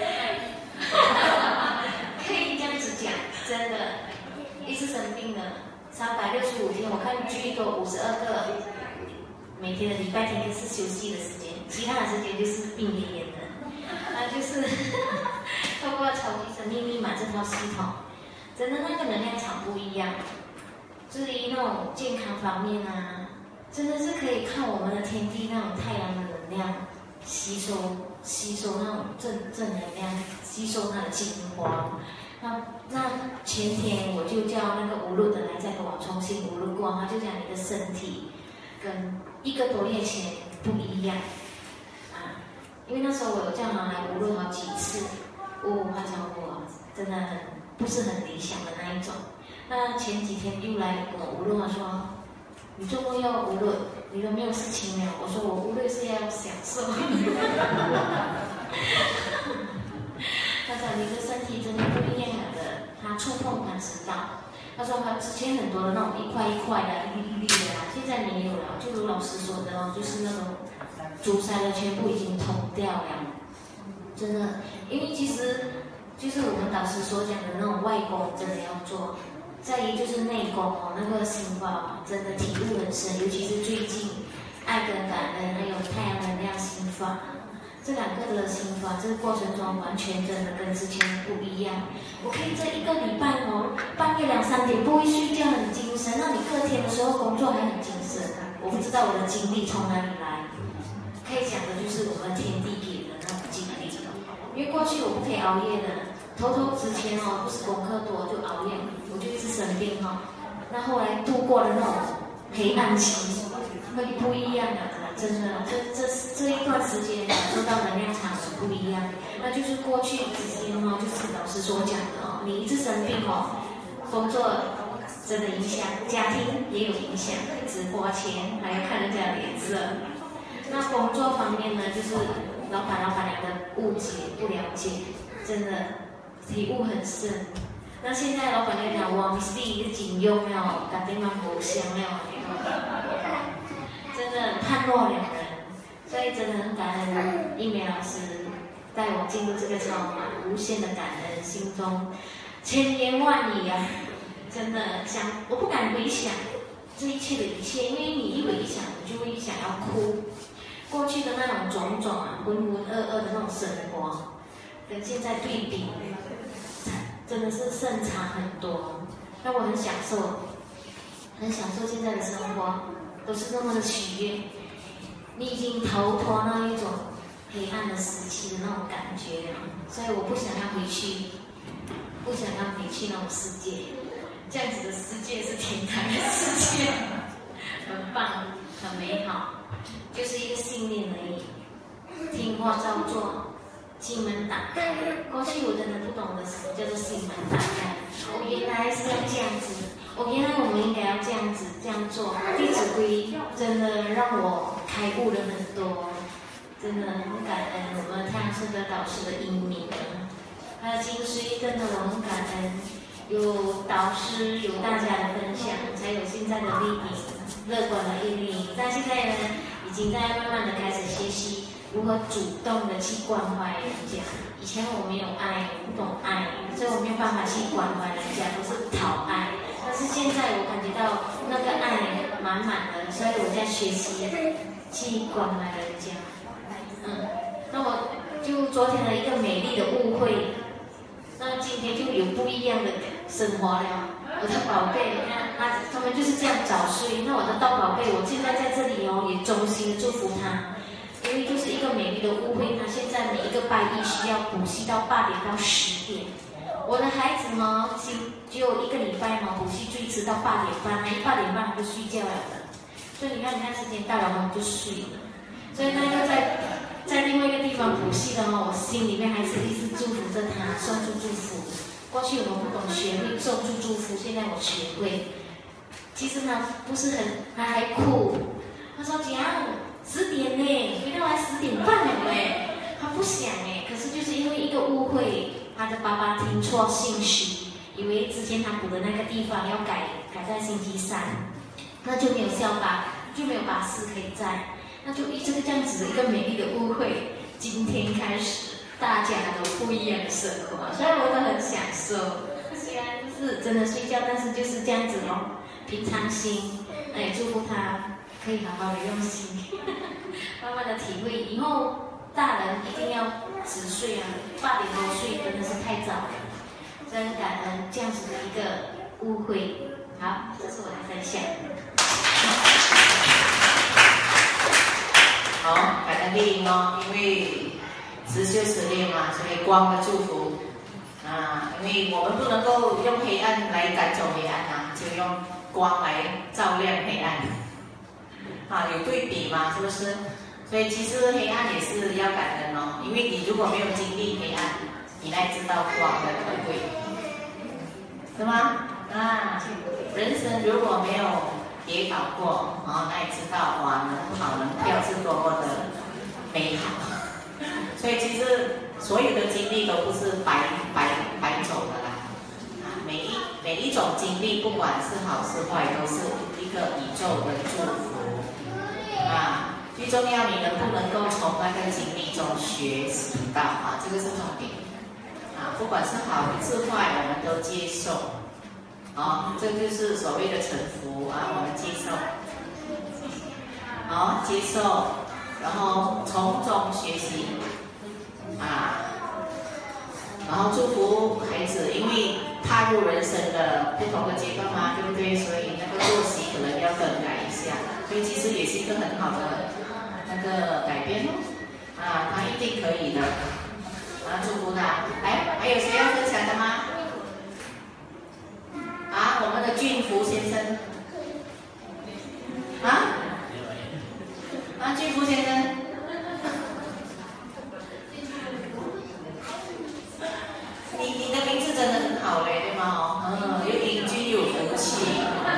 可以这样子讲，真的，一直生病的。365天，我看剧都52个，每天的礼拜天就是休息的时间，其他的时间就是病恹恹的。就是透过超级生命密码这套系统，真的那个能量场不一样。至于那种健康方面啊，真的是可以看我们的天地那种太阳的能量吸收那种正能量，吸收它的精华。那前天我就叫那个无论的来再跟我重新无论过，他就讲你的身体跟1个多月前不一样啊，因为那时候我有叫他来无论好几次，他讲我真的不是很理想的那一种。那前几天又来跟我无论，我说你做梦要无论，你都没有事情了。我说我无论是要享受。他说你的身体真的不一样的，他触碰他知道。他说他之前很多的那种一块一块的、一粒一粒的啦，现在没有了。就如老师说的就是那种阻塞的全部已经通掉了。真的，因为其实就是我们导师所讲的那种外功真的要做，再一就是内功那个心法真的体悟很深，尤其是最近爱跟感恩还有太阳能量心法。这2个的心法，这个过程中完全真的跟之前不一样。我可以这1个礼拜半夜2、3点不会睡觉，很精神。那你隔天的时候工作还很精神，我不知道我的精力从哪里来。可以讲的就是我们天地给的那种精力。因为过去我不可以熬夜的，之前不是功课多就熬夜，我就一直生病那后来度过了那种黑暗期，会不一样的。真的，这一段时间感受到能量场很不一样。那就是过去之间就是老师所讲的你一直生病工作真的影响，家庭也有影响，只花钱还要看人家的脸色。那工作方面呢，就是老板娘的误解不了解，真的体悟很深。那现在老板娘讲我是第一个金用了，打电话不香了。真的判若两人，所以真的很感恩一梅老师带我进入这个超马，无限的感恩，心中千言万语啊！真的我不敢回想这一切的一切，因为你一回想，你就会想要哭。过去的那种种种浑浑噩噩的那种生活，跟现在对比，真的是胜差很多。让我很享受现在的生活。都是那么的喜悦，你已经逃脱那一种黑暗的时期的那种感觉了，所以我不想要回去那种世界，这样子的世界是天堂的世界，很棒，很美好，就是一个信念而已，听话照做，心门打开。过去我真的不懂得什么叫做心门打开，原来是要这样子。原来我们应该要这样子这样做。弟子规真的让我开悟了很多，真的很感恩我们太阳圣德导师的英明，还有精髓，真的我很感恩，有导师有大家的分享，才有现在的丽颖乐观的毅力。但现在呢，已经在慢慢的开始学习如何主动的去关怀人家。以前我没有爱，我不懂爱，所以我没有办法去关怀人家，都是讨爱。但是现在我感觉到那个爱满满的，所以我在学习去关怀人家。那我就昨天的一个美丽的误会，那今天就有不一样的生活了。我的宝贝，你看他们就是这样早睡。那我的大宝贝，我现在在这里哦，也衷心的祝福他，因为就是一个美丽的误会。他现在每一个拜一需要补习到8点到10点。我的孩子呢，只有1个礼拜嘛，补习最迟到8点半，他8点半他就睡觉了的。所以你看时间到了，他们就睡了。所以那个在另外一个地方补习的哦，我心里面还是一直祝福着他，送出祝福。过去我们不懂学会送出祝福，现在我学会。其实他不是很，他还哭。他说：“怎样？10点呢？回到来10点半了哎。”他不想哎，可是就是因为一个误会，他的爸爸听错信息，以为之前他补的那个地方要改在星期3，那就没有校巴，就没有巴士可以载。那就一直这样子的一个美丽的误会，今天开始大家都不一样的生活，所以我都很享受。虽然不是真的睡觉，但是就是这样子哦，平常心。那也祝福他可以好好的用心，慢慢的体会。以后大人一定要10岁啊，8点多睡真的是太早了。真感恩这样子的一个误会。好，这是我的分享。 好，感恩丽英哦，因为10修10练嘛，所以光的祝福啊，因为我们不能够用黑暗来赶走黑暗啊，就用光来照亮黑暗啊，有对比嘛，是不是？所以其实黑暗也是要感恩哦，因为你如果没有经历黑暗，你哪知道光的可贵，是吗？啊，人生如果没有跌倒过啊，那也知道哇，能跑能跳是多么的美好。所以其实所有的经历都不是白走的啦。啊，每一种经历，不管是好是坏，都是一个宇宙的祝福。啊，最重要你能不能够从那个经历中学习到啊，这个是重点。啊，不管是好是坏，我们都接受。这就是所谓的臣服啊，我们接受，接受，然后从中学习啊，然后祝福孩子，因为踏入人生的不同的阶段嘛，对不对？所以那个作息可能要更改一下，所以其实也是一个很好的那个改变啊，他一定可以的，啊，祝福他。来，还有谁要分享的吗？啊，我们的俊福先生，俊福先生，你的名字真的很好嘞，对吗？又英俊又有福气，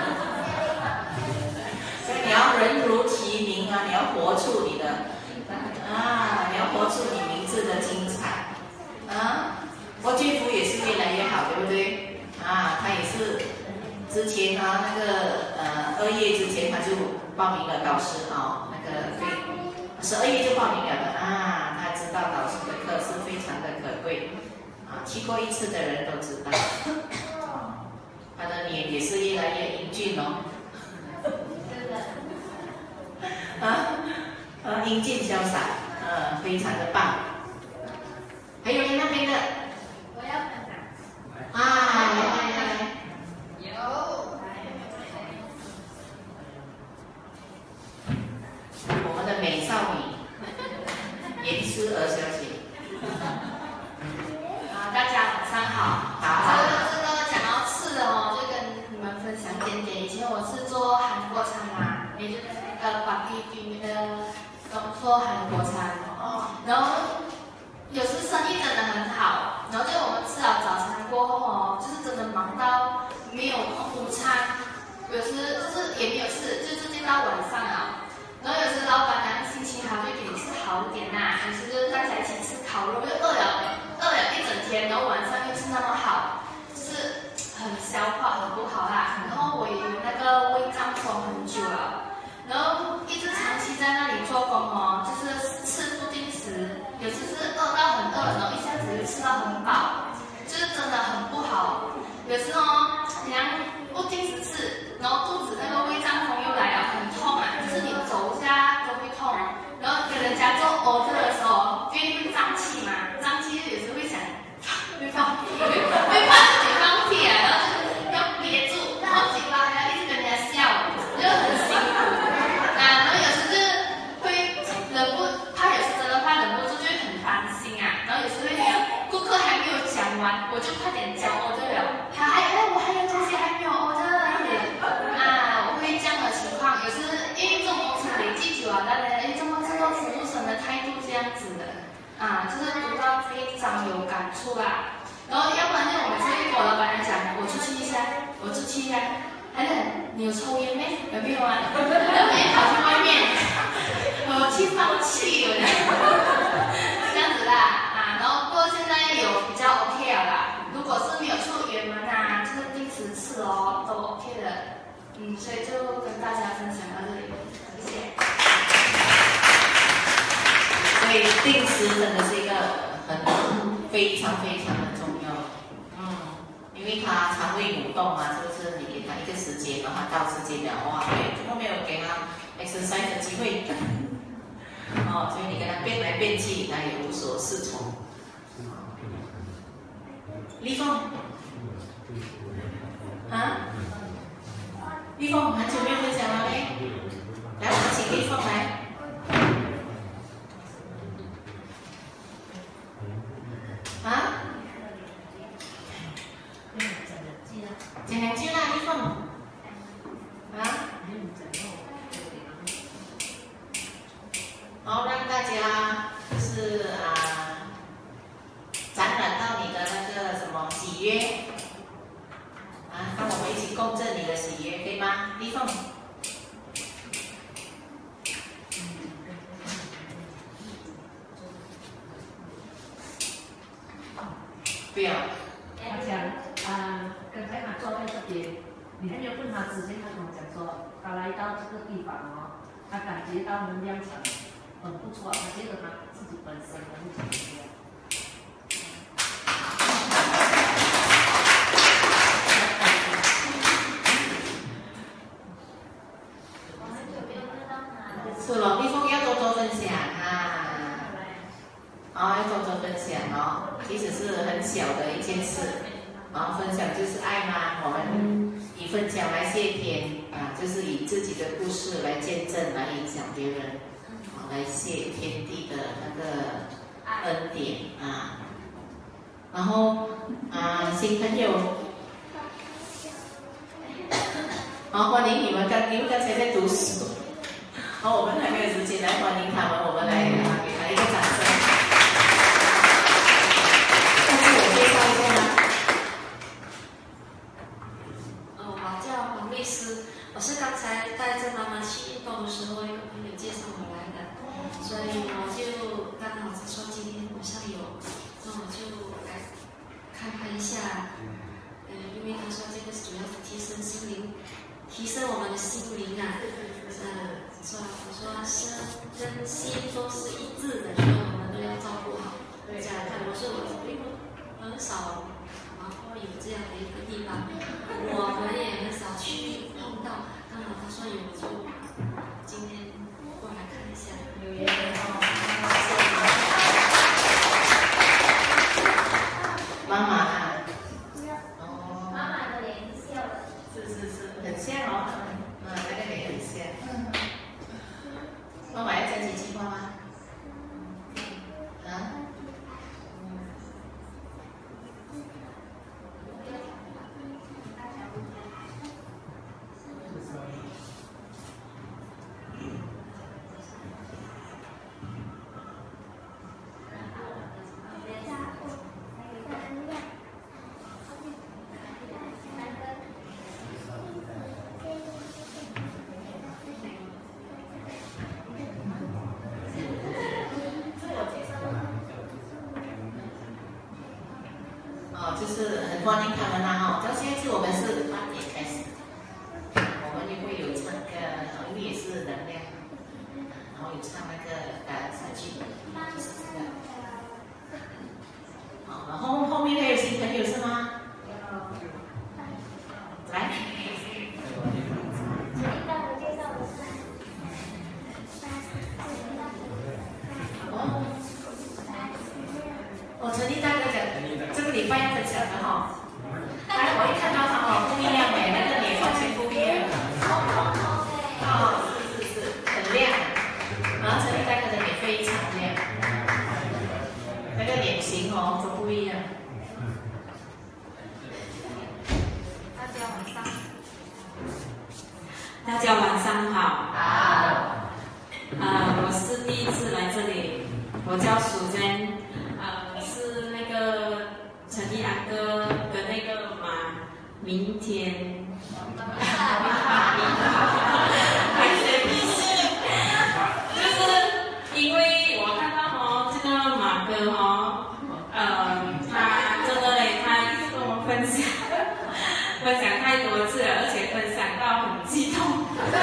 所以你要人如其名啊，你要活出你的你要活出你名字的精彩我俊福也是越来越好，对不对？他也是之前那个2月之前他就报名了导师那个对，12月就报名了的他知道导师的课是非常的可贵去过1次的人都知道，他的脸也是越来越英俊哦，英俊潇洒，非常的棒。还有那边的， 我要分享。 来。我们的美少女严思娥小姐， 大家晚上好。这个讲到吃的就跟你们分享点点。以前我是做韩国餐嘛，也就是把地军做韩国餐然后有时生意真的很好，然后就我们吃了早餐过后就是真的忙到没有午餐，有时就是也没有吃，就直接到晚上了。然后有时老板娘心情好就给你吃好一点有时就是大家一起吃烤肉，又饿了一整天，然后晚上又吃那么好，就是很消化很不好啦。然后我也有那个胃胀风很久了，然后一直长期在那里做工就是吃不定时，有时是饿到很饿，然后一下子又吃到很饱，就是真的很不好。有时你像不定时吃，然后肚子那个胃胀风又来了，很痛就是你走一下都会痛。然后跟人家做order的时候，因为会胀气嘛， 讲完，我就快点交 order 了。他我还有东西还没有 order 啊，我会这样的情况。有时因为这种公司累积久了，大家这么这个服务生的态度这样子的啊，就是读到非常有感触啦。然后要不然呢，我们就会跟我老板娘讲，我出去一下，还是你有抽烟没？有没有啊？然后每天跑去外面，我去放弃了，这样子啦啊。然后不过现在有比较 OK 了啦。如果是没有出远门啊，就是定时吃哦，都 OK 的。所以就跟大家分享到这里，谢谢。 所以定时真的是一个非常非常的重要，因为他肠胃蠕动嘛，是不是？你给他一个时间，然后他到时间了，哇，对，都没有给他 exercise 的机会，所以你跟他变来变去，他也无所适从。立凤，立凤很久没有分享了嘞，来，我们请立凤来。讲两句啦，立凤。然后让大家就是展览到你的那个什么喜悦让我们一起共振你的喜悦，可以吗？立凤。不要。 我想，刚才他坐在这边，你还没有问他之前，他跟我讲说，他来到这个地方他感觉到能量场很不错，他觉得他自己本身很怎么样。是咯，立凤要多多分享要多多分享即使是很小的一件事，分享就是爱嘛。我们以分享来谢天就是以自己的故事来见证，来影响别人，来谢天地的那个恩典然后新朋友，欢迎你们刚才在读书，我们还没有时间来欢迎他们，我们来给他一个掌声。介绍一下吗？ 我叫黄律师，我是刚才带着妈妈去运动的时候，一个朋友介绍我来的，所以我就刚好是说今天晚上有，那我就来看一下，因为他说这个主要是提升心灵，提升我们的心灵我说身跟心都是一致的，所以我们都要照顾好。这样看，我并很少有这样的一个地方，我们也很少去碰到。刚好他说有，就今天过来看一下。有缘妈妈妈妈的脸笑了。 是，很像那个脸很像。妈妈要讲几句话吗？就是很欢迎他们到下一次我们是8点开始，我们也会有唱歌，因为也是能量，然后有唱那个感恩社区，就是这个。然后后面还有新朋友是吗？来。陈立大哥讲，这个礼拜要分享的我一看到他不一样那个脸完全不一样。是，很亮。然后陈立大哥的脸非常亮，那个脸型都不一样。 第一次来这里，我叫淑珍，是那个陈一安哥跟那个明天，就是因为我看到这个马哥他真的他一直跟我分享太多次了，而且分享到很激动，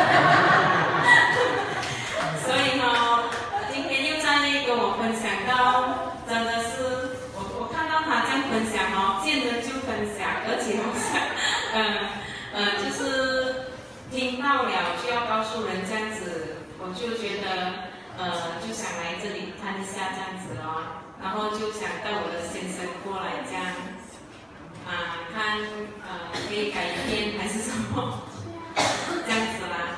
所以今天又在跟我分享到，真的是我看到他这样分享见人就分享，而且好像就是听到了就要告诉人这样子，我就觉得就想来这里看一下这样子然后就想带我的先生过来这样看可以改变还是什么这样子啦。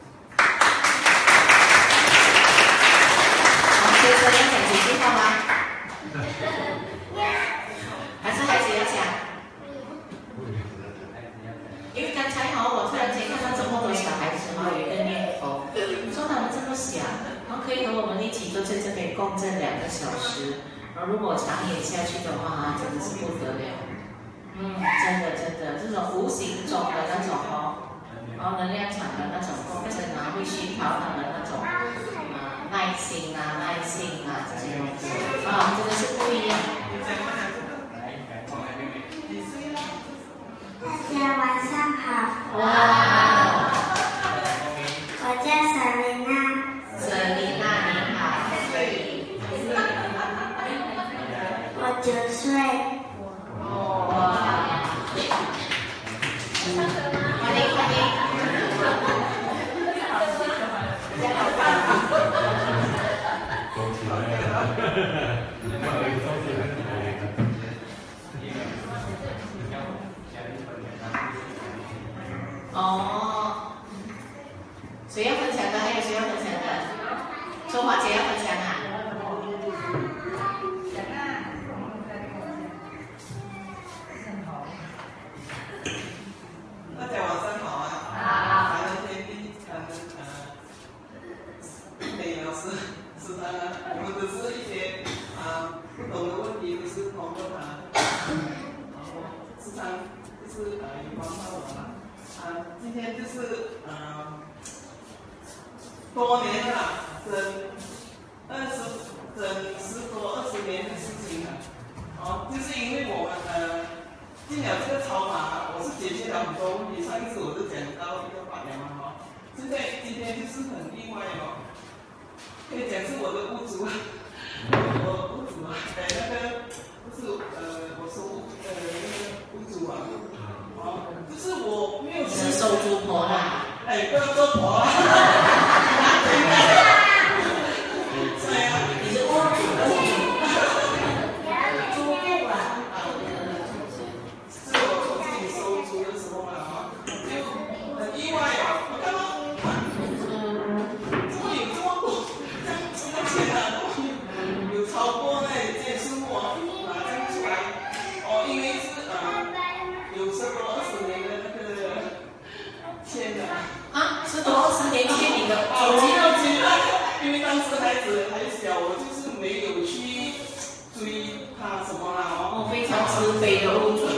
先生要讲几句话吗？还是孩子要讲？因为刚才我突然间看到这么多小孩子有一个念头，说他们这么小，然后可以和我们一起坐在这边共振2个小时，然后如果长演下去的话真的是不得了。真的，这种无形中的那种能量场的那种共振会熏陶他们那种耐心这些东西真的是不一样。 大家晚上好。 哇！ 我叫瑟琳娜。 瑟琳娜你好。 我9岁。 哇！欢迎。谁要分享的？还有谁要分享的？春华姐要分享大家晚上好感恩天地，感恩美老师，是他，我们都是一些不懂的问题，都是通过他，时常就是有帮到我了。今天就是多年了，整10多20年的事情了。就是因为我们进了这个超马，我是解决了很多问题。上一次我就讲到一个法良现在今天就是很意外可以讲是我的屋主那个就是我收那个屋主就是我没有是收租婆啦。 不要做婆啦。 你是屋主。 是我自己收租的时候就很意外我看到怎么有这么多这么钱有超过那件数目拿这样出来因为是有10多20年的那个签的 10多20年签你的我没有记得，因为当时孩子还小，我就是没有去追他什么啦非常慈悲的屋主。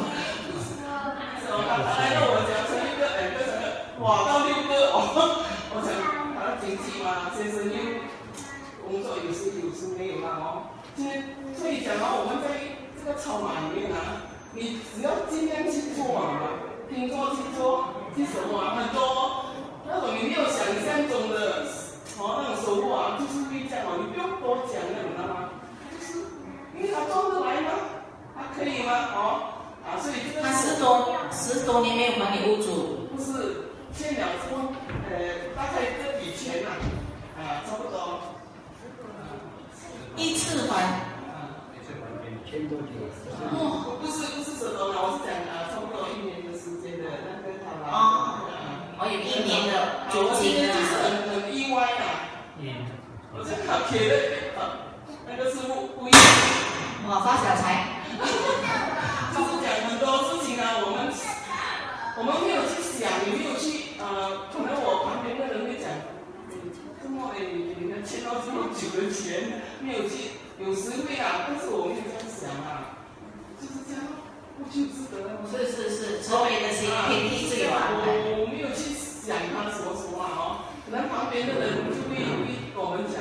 他来到我家生1个2个哇到6个我想他经济嘛，先生又工作有时没有啦所以讲我们在这个超马里面你只要尽量去做听说去做去什么很多那种你没有想象中的那种收获就是会这样你不用多讲的，你知道吗？就是因为他做得来吗？他可以吗？所以这个他10多年没有还给屋主。 不是欠了之后大概这笔钱差不多一次还。 不是10多年，我是讲差不多1年的时间的那个有1年的租金就是很意外我正好贴的那个师傅不一样发小财就是讲很多事情我们没有去想，也没有去可能我旁边的人会讲这么你看欠到就值得了。 是，慈悲的心，天地自有安排。 我没有去想他什么哦，可能旁边的人就会跟我们讲，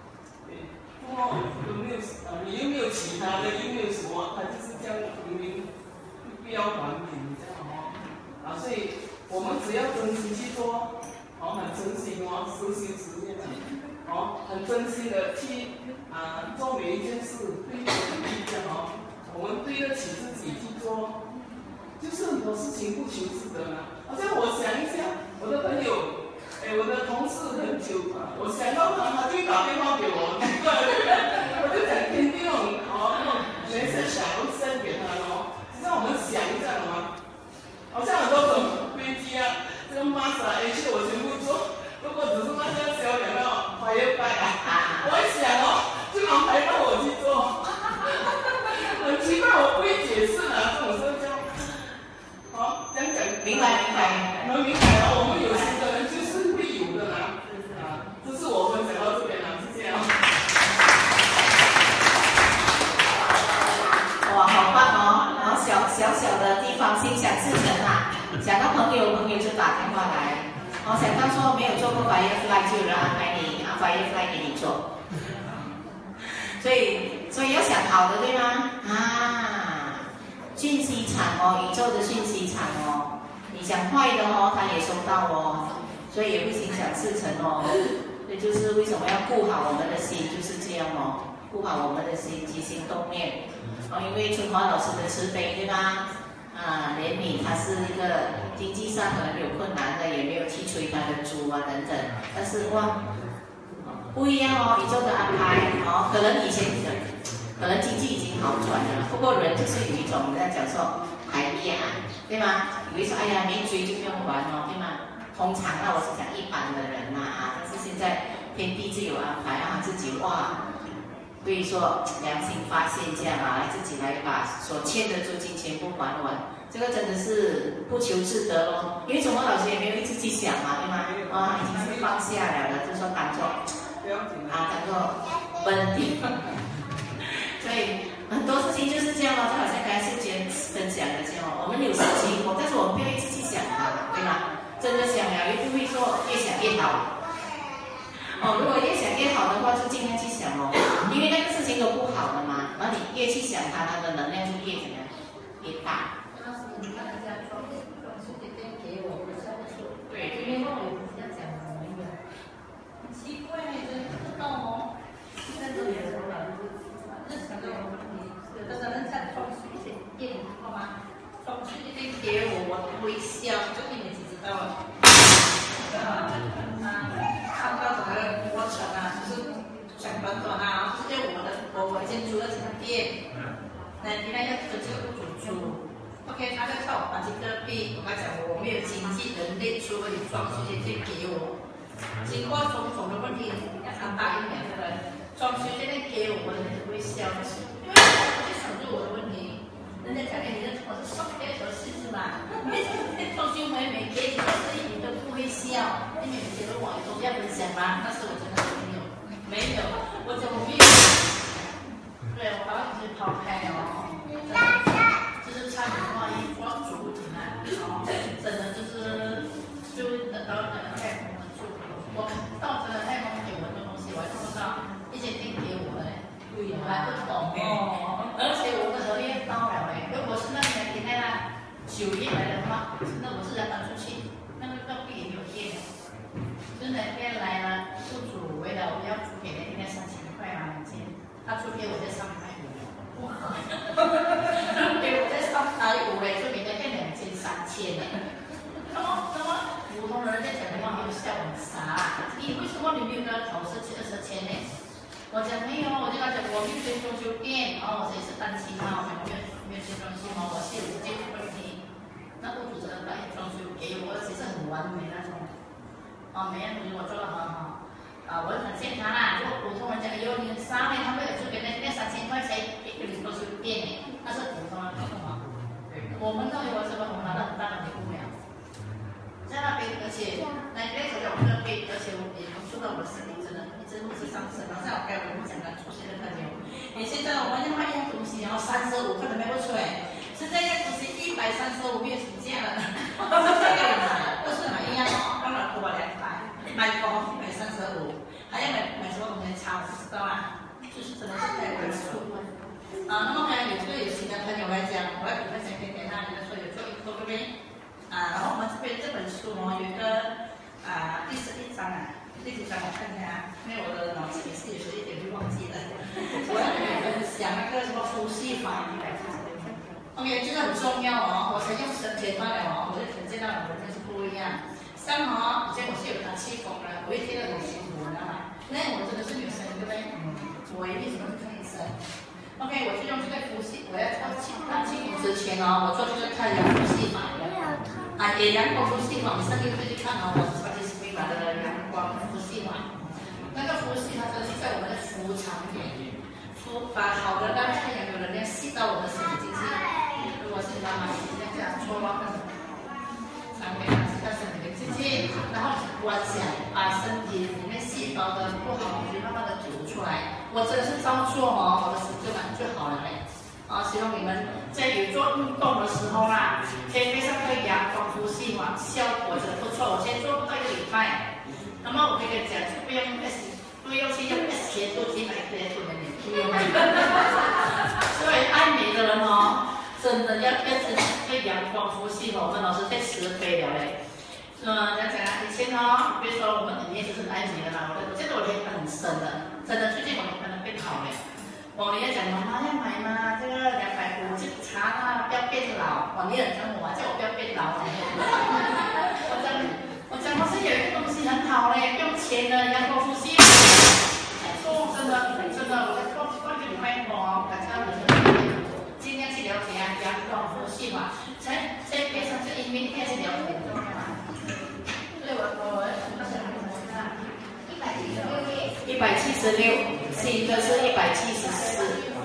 有没有你又没有其他的，又没有什么，他就是这样明明不要还给你这样哦，所以我们只要真心去做，很真心实行实践很真心的去做每一件事，对自己这样我们对得起自己去做，就是很多事情不求自得了。好像我想一下，我的朋友。我的同事很久我想到他就打电话给我，我就讲天地那种没事想都send给他就让我们想一下好像很多种飞机这个 Master H 我全部做，如果只是那个小两个Firefight我一想就安排到我去做，很奇怪，我不会解释这种事情。这样讲明白， 能明白我们有些的人就是会有的这是我分享到这边谢谢哇，好棒小的地方心想事成想到朋友就打电话来，想到说没有做过 Firefly 就有人安排你Firefly 给你做，所以要想好的对吗？讯息场宇宙的讯息场你想坏的他也收到所以也会心想事成所以就是为什么要顾好我们的心，就是这样顾好我们的心，起心动念因为春华老师的慈悲对吗？怜悯他是一个经济上可能有困难的，也没有去催他的猪等等，但是不一样宇宙的安排可能以前可能经济已经好转了，不过人就是有一种人家讲说还对吗？以为说哎呀没追就不用还对吗？通常我是讲一般的人但是现在天地自有安排自己所以说良心发现这样自己来把所欠的租金全部还完，这个真的是不求自得咯。因为什么老师也没有一直去想对吗？已经是放下了的，就说当作稳定。所以很多事情就是这样就好像刚才秀娟分享的这样我们有事情但是我们不要一直去想它，对吗？真的想了又不会说越想越好如果越想越好的话就尽量去想因为那个事情都不好的嘛，然后你越去想它的能量就越怎么样越大。对，因为我不要讲我们有很奇怪真不知道现在都有人日常的问题，有的人在装饰一些店好吗？装饰一些给我微笑，就你们只知道了。看到整个过程就是讲短短就是我以前租了几个店，原来要跟这个屋主租 ，OK， 他在靠把这个币，我跟他讲我没有经济能力，除非你装饰一些店给我。经过种种的问题，他答应2个人。装修这边给我的人会笑，因为我去想住我的问题，人家讲你的我是送给合适是吧？你装修没给你的生意你都不会笑，你们觉得我有这样分享吗？但是我真的没有，我讲我没有，对我把它直接抛开就是差点话一光主真的就等到爱我们住，我看到真的爱我们给我的东西，我还看不到。一些订给我我还不懂而且我的合约到了如果是那年给那9月来的话，那我自然搬出去，那个币也没有变真的变来了，雇主为了我要租给那边3000块2件，他租给我在350，给我在350就给他变2000、3000那么普通人在讲的话没有笑很傻，你为什么你没有跟他讨17、20千呢？我讲没有，我就跟他讲我没有去装修店，我也是担心我没有去装修我是有这个问题。那屋主真的把装修给我，而且是很完美那种，每样东西我做得很好，我很健康如果普通人讲，你3年他为了租给那3000块钱给你装修店那是普通人懂吗？我们都有这个红拿到很大的礼物了，在那边，而且那边我那边，而且我也触到我的心里，真的。真的是上升，然后在我该我们讲的出现的朋友，现在我们要卖一样东西，然后35块都卖不出来，现在一样东西 135月暑假了，这个都是买一样哦，帮老婆200，买狗135，还要买什么东西超不知道啊，就是真的是太贵了。那么还有这个有新的朋友来讲，我要给他讲给他，你说有做一对不对？然后我们这边这本书哦，有一个第11章第几章我看一下，因为我的脑子也是有时候一点就忘记了。我要跟你分享那个什么呼吸法，OK， 这个很重要哦。我才用神学法了哦，我就感觉到我们是不一样。像以前我是有打气功的，我一天都很辛苦，你知道吗？那我真的是没有声音，对不对？我一定怎么去看医生 ？OK， 我就用这个呼吸，我要打气功之前哦，我做这个太阳呼吸法的。也阳光呼吸法，你上去可以看哦，我participate的阳光呼吸法。那个呼吸它真的是在我们的腹腔里面，把好的让太阳有能量吸到我们身体进去。如果是妈妈这样搓啊，常给它吸到身体进去，然后观想把身体里面细胞的不好东西慢慢的吐出来。我真的是照做哦，我的成就感就好了嘞。希望你们在有做运动的时候啦，可以配上这个阳光呼吸法，效果真的不错。我先做不到1个礼拜，那么我跟你讲，就不用去用 SK-2几百倍的脸，不用。所以爱美的人哦，真的要自己对阳光呼吸法，我们老师在10倍了嘞。讲以前哦，比如说我们里面就是爱美的啦，我觉得我脸很深的，真的最近我脸可能变好了。我女儿讲妈妈要买吗？这个250去查啊，不要变老。我女儿讲我叫我不要变老。我讲老师有一个东西很好嘞，不用钱的阳光呼吸。说真的，我在过去礼拜哦，大家尽量去了解阳光呼吸法，在背上这一面去了解。对，我176，新的是174。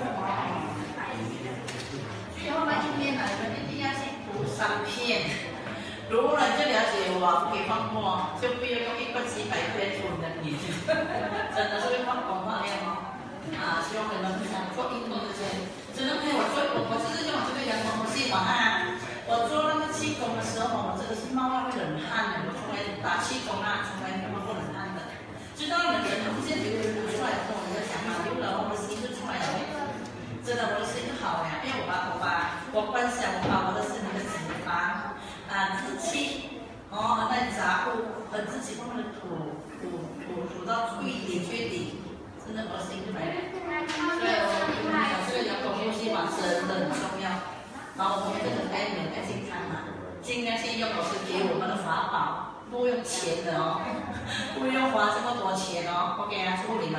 所以后面今天来的一定要去涂3片。如果你就了解我可以放过，就不要用1个几百片涂你的脸，真的是会放光发亮哦。希望你们想做运动之前，真的我就是用这个阳光呼吸法我做那个气功的时候，我真的是冒那个冷汗的，我从来打气功从来没冒过冷汗的。知道人不见流出来的时候，我就讲嘛，流了我的心就出来了。真的，我的心好呀，因为我观想我把我的身体的脂肪自气那杂物和自己慢慢的吐到最底，真的我的心就来了。所以我讲这个阳光呼吸法真的很重要。然后我们就很爱美爱健康嘛，尽量去用老师给我们的法宝，不用钱的哦，不用花这么多钱哦。OK 祝福你们。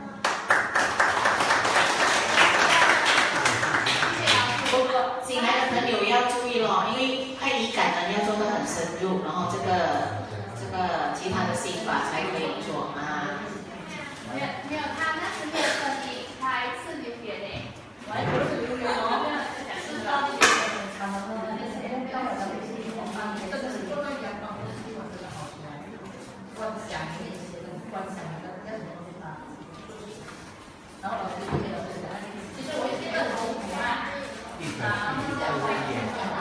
不过新来的朋友要注意咯，因为爱仪感呢要做得很深入，然后这个其他的心法才可以做没有，他那是没有跟你拍是留言诶，我还不是留言哦，是到底很长的那些标准的东西，这个是做那阳光的希望真的好出来，观想那些的观想的要怎么去打，然后老师就给了这个案例，其实我也觉得很好比较快。